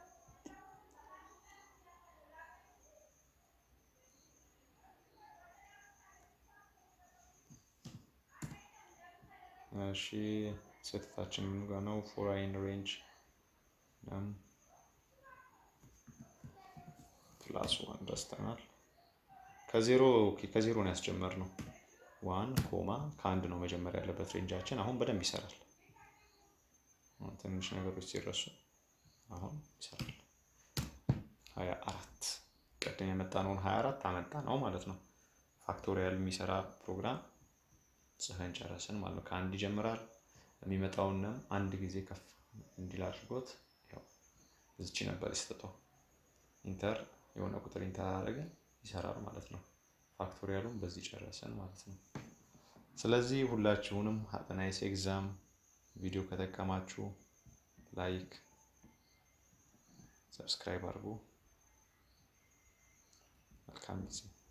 እሺ ሴታችን ጋር ነው ፎራይን ሬንጅ ለም ፕላስ ዋን ደስተናል። ከዜሮ ኦኬ ከዜሮ ነው ያስጀመርነው። ዋን ኮማ ከአንድ ነው መጀመሪያ ያለበት ሬንጃችን። አሁን በደንብ ይሰራል። ትንሽ ነገሮች ሲረሱ አሁን ይሰራል። ሃያ አራት ቀደም የመጣነውን ሃያ አራት አመጣ ነው ማለት ነው። ፋክቶሪያል የሚሰራ ፕሮግራም ጽፈን ጨረስን ማለት ነው። ከአንድ ይጀምራል። የሚመጣውንም አንድ ጊዜ ከፍ እንዲል አድርጎት ያው እዚች ነበር ይስተጣው ኢንተር የሆነ ቁጥር ኢንተር አደረገን ይሰራል ማለት ነው። ፋክቶሪያሉን በዚህ ጨረስን ማለት ነው። ስለዚህ ሁላችሁንም ሃቭ ኤ ናይስ ኤግዛም። ቪዲዮ ከተጠቀማችሁ ላይክ ሰብስክራይብ አድርጉ። መልካም ጊዜ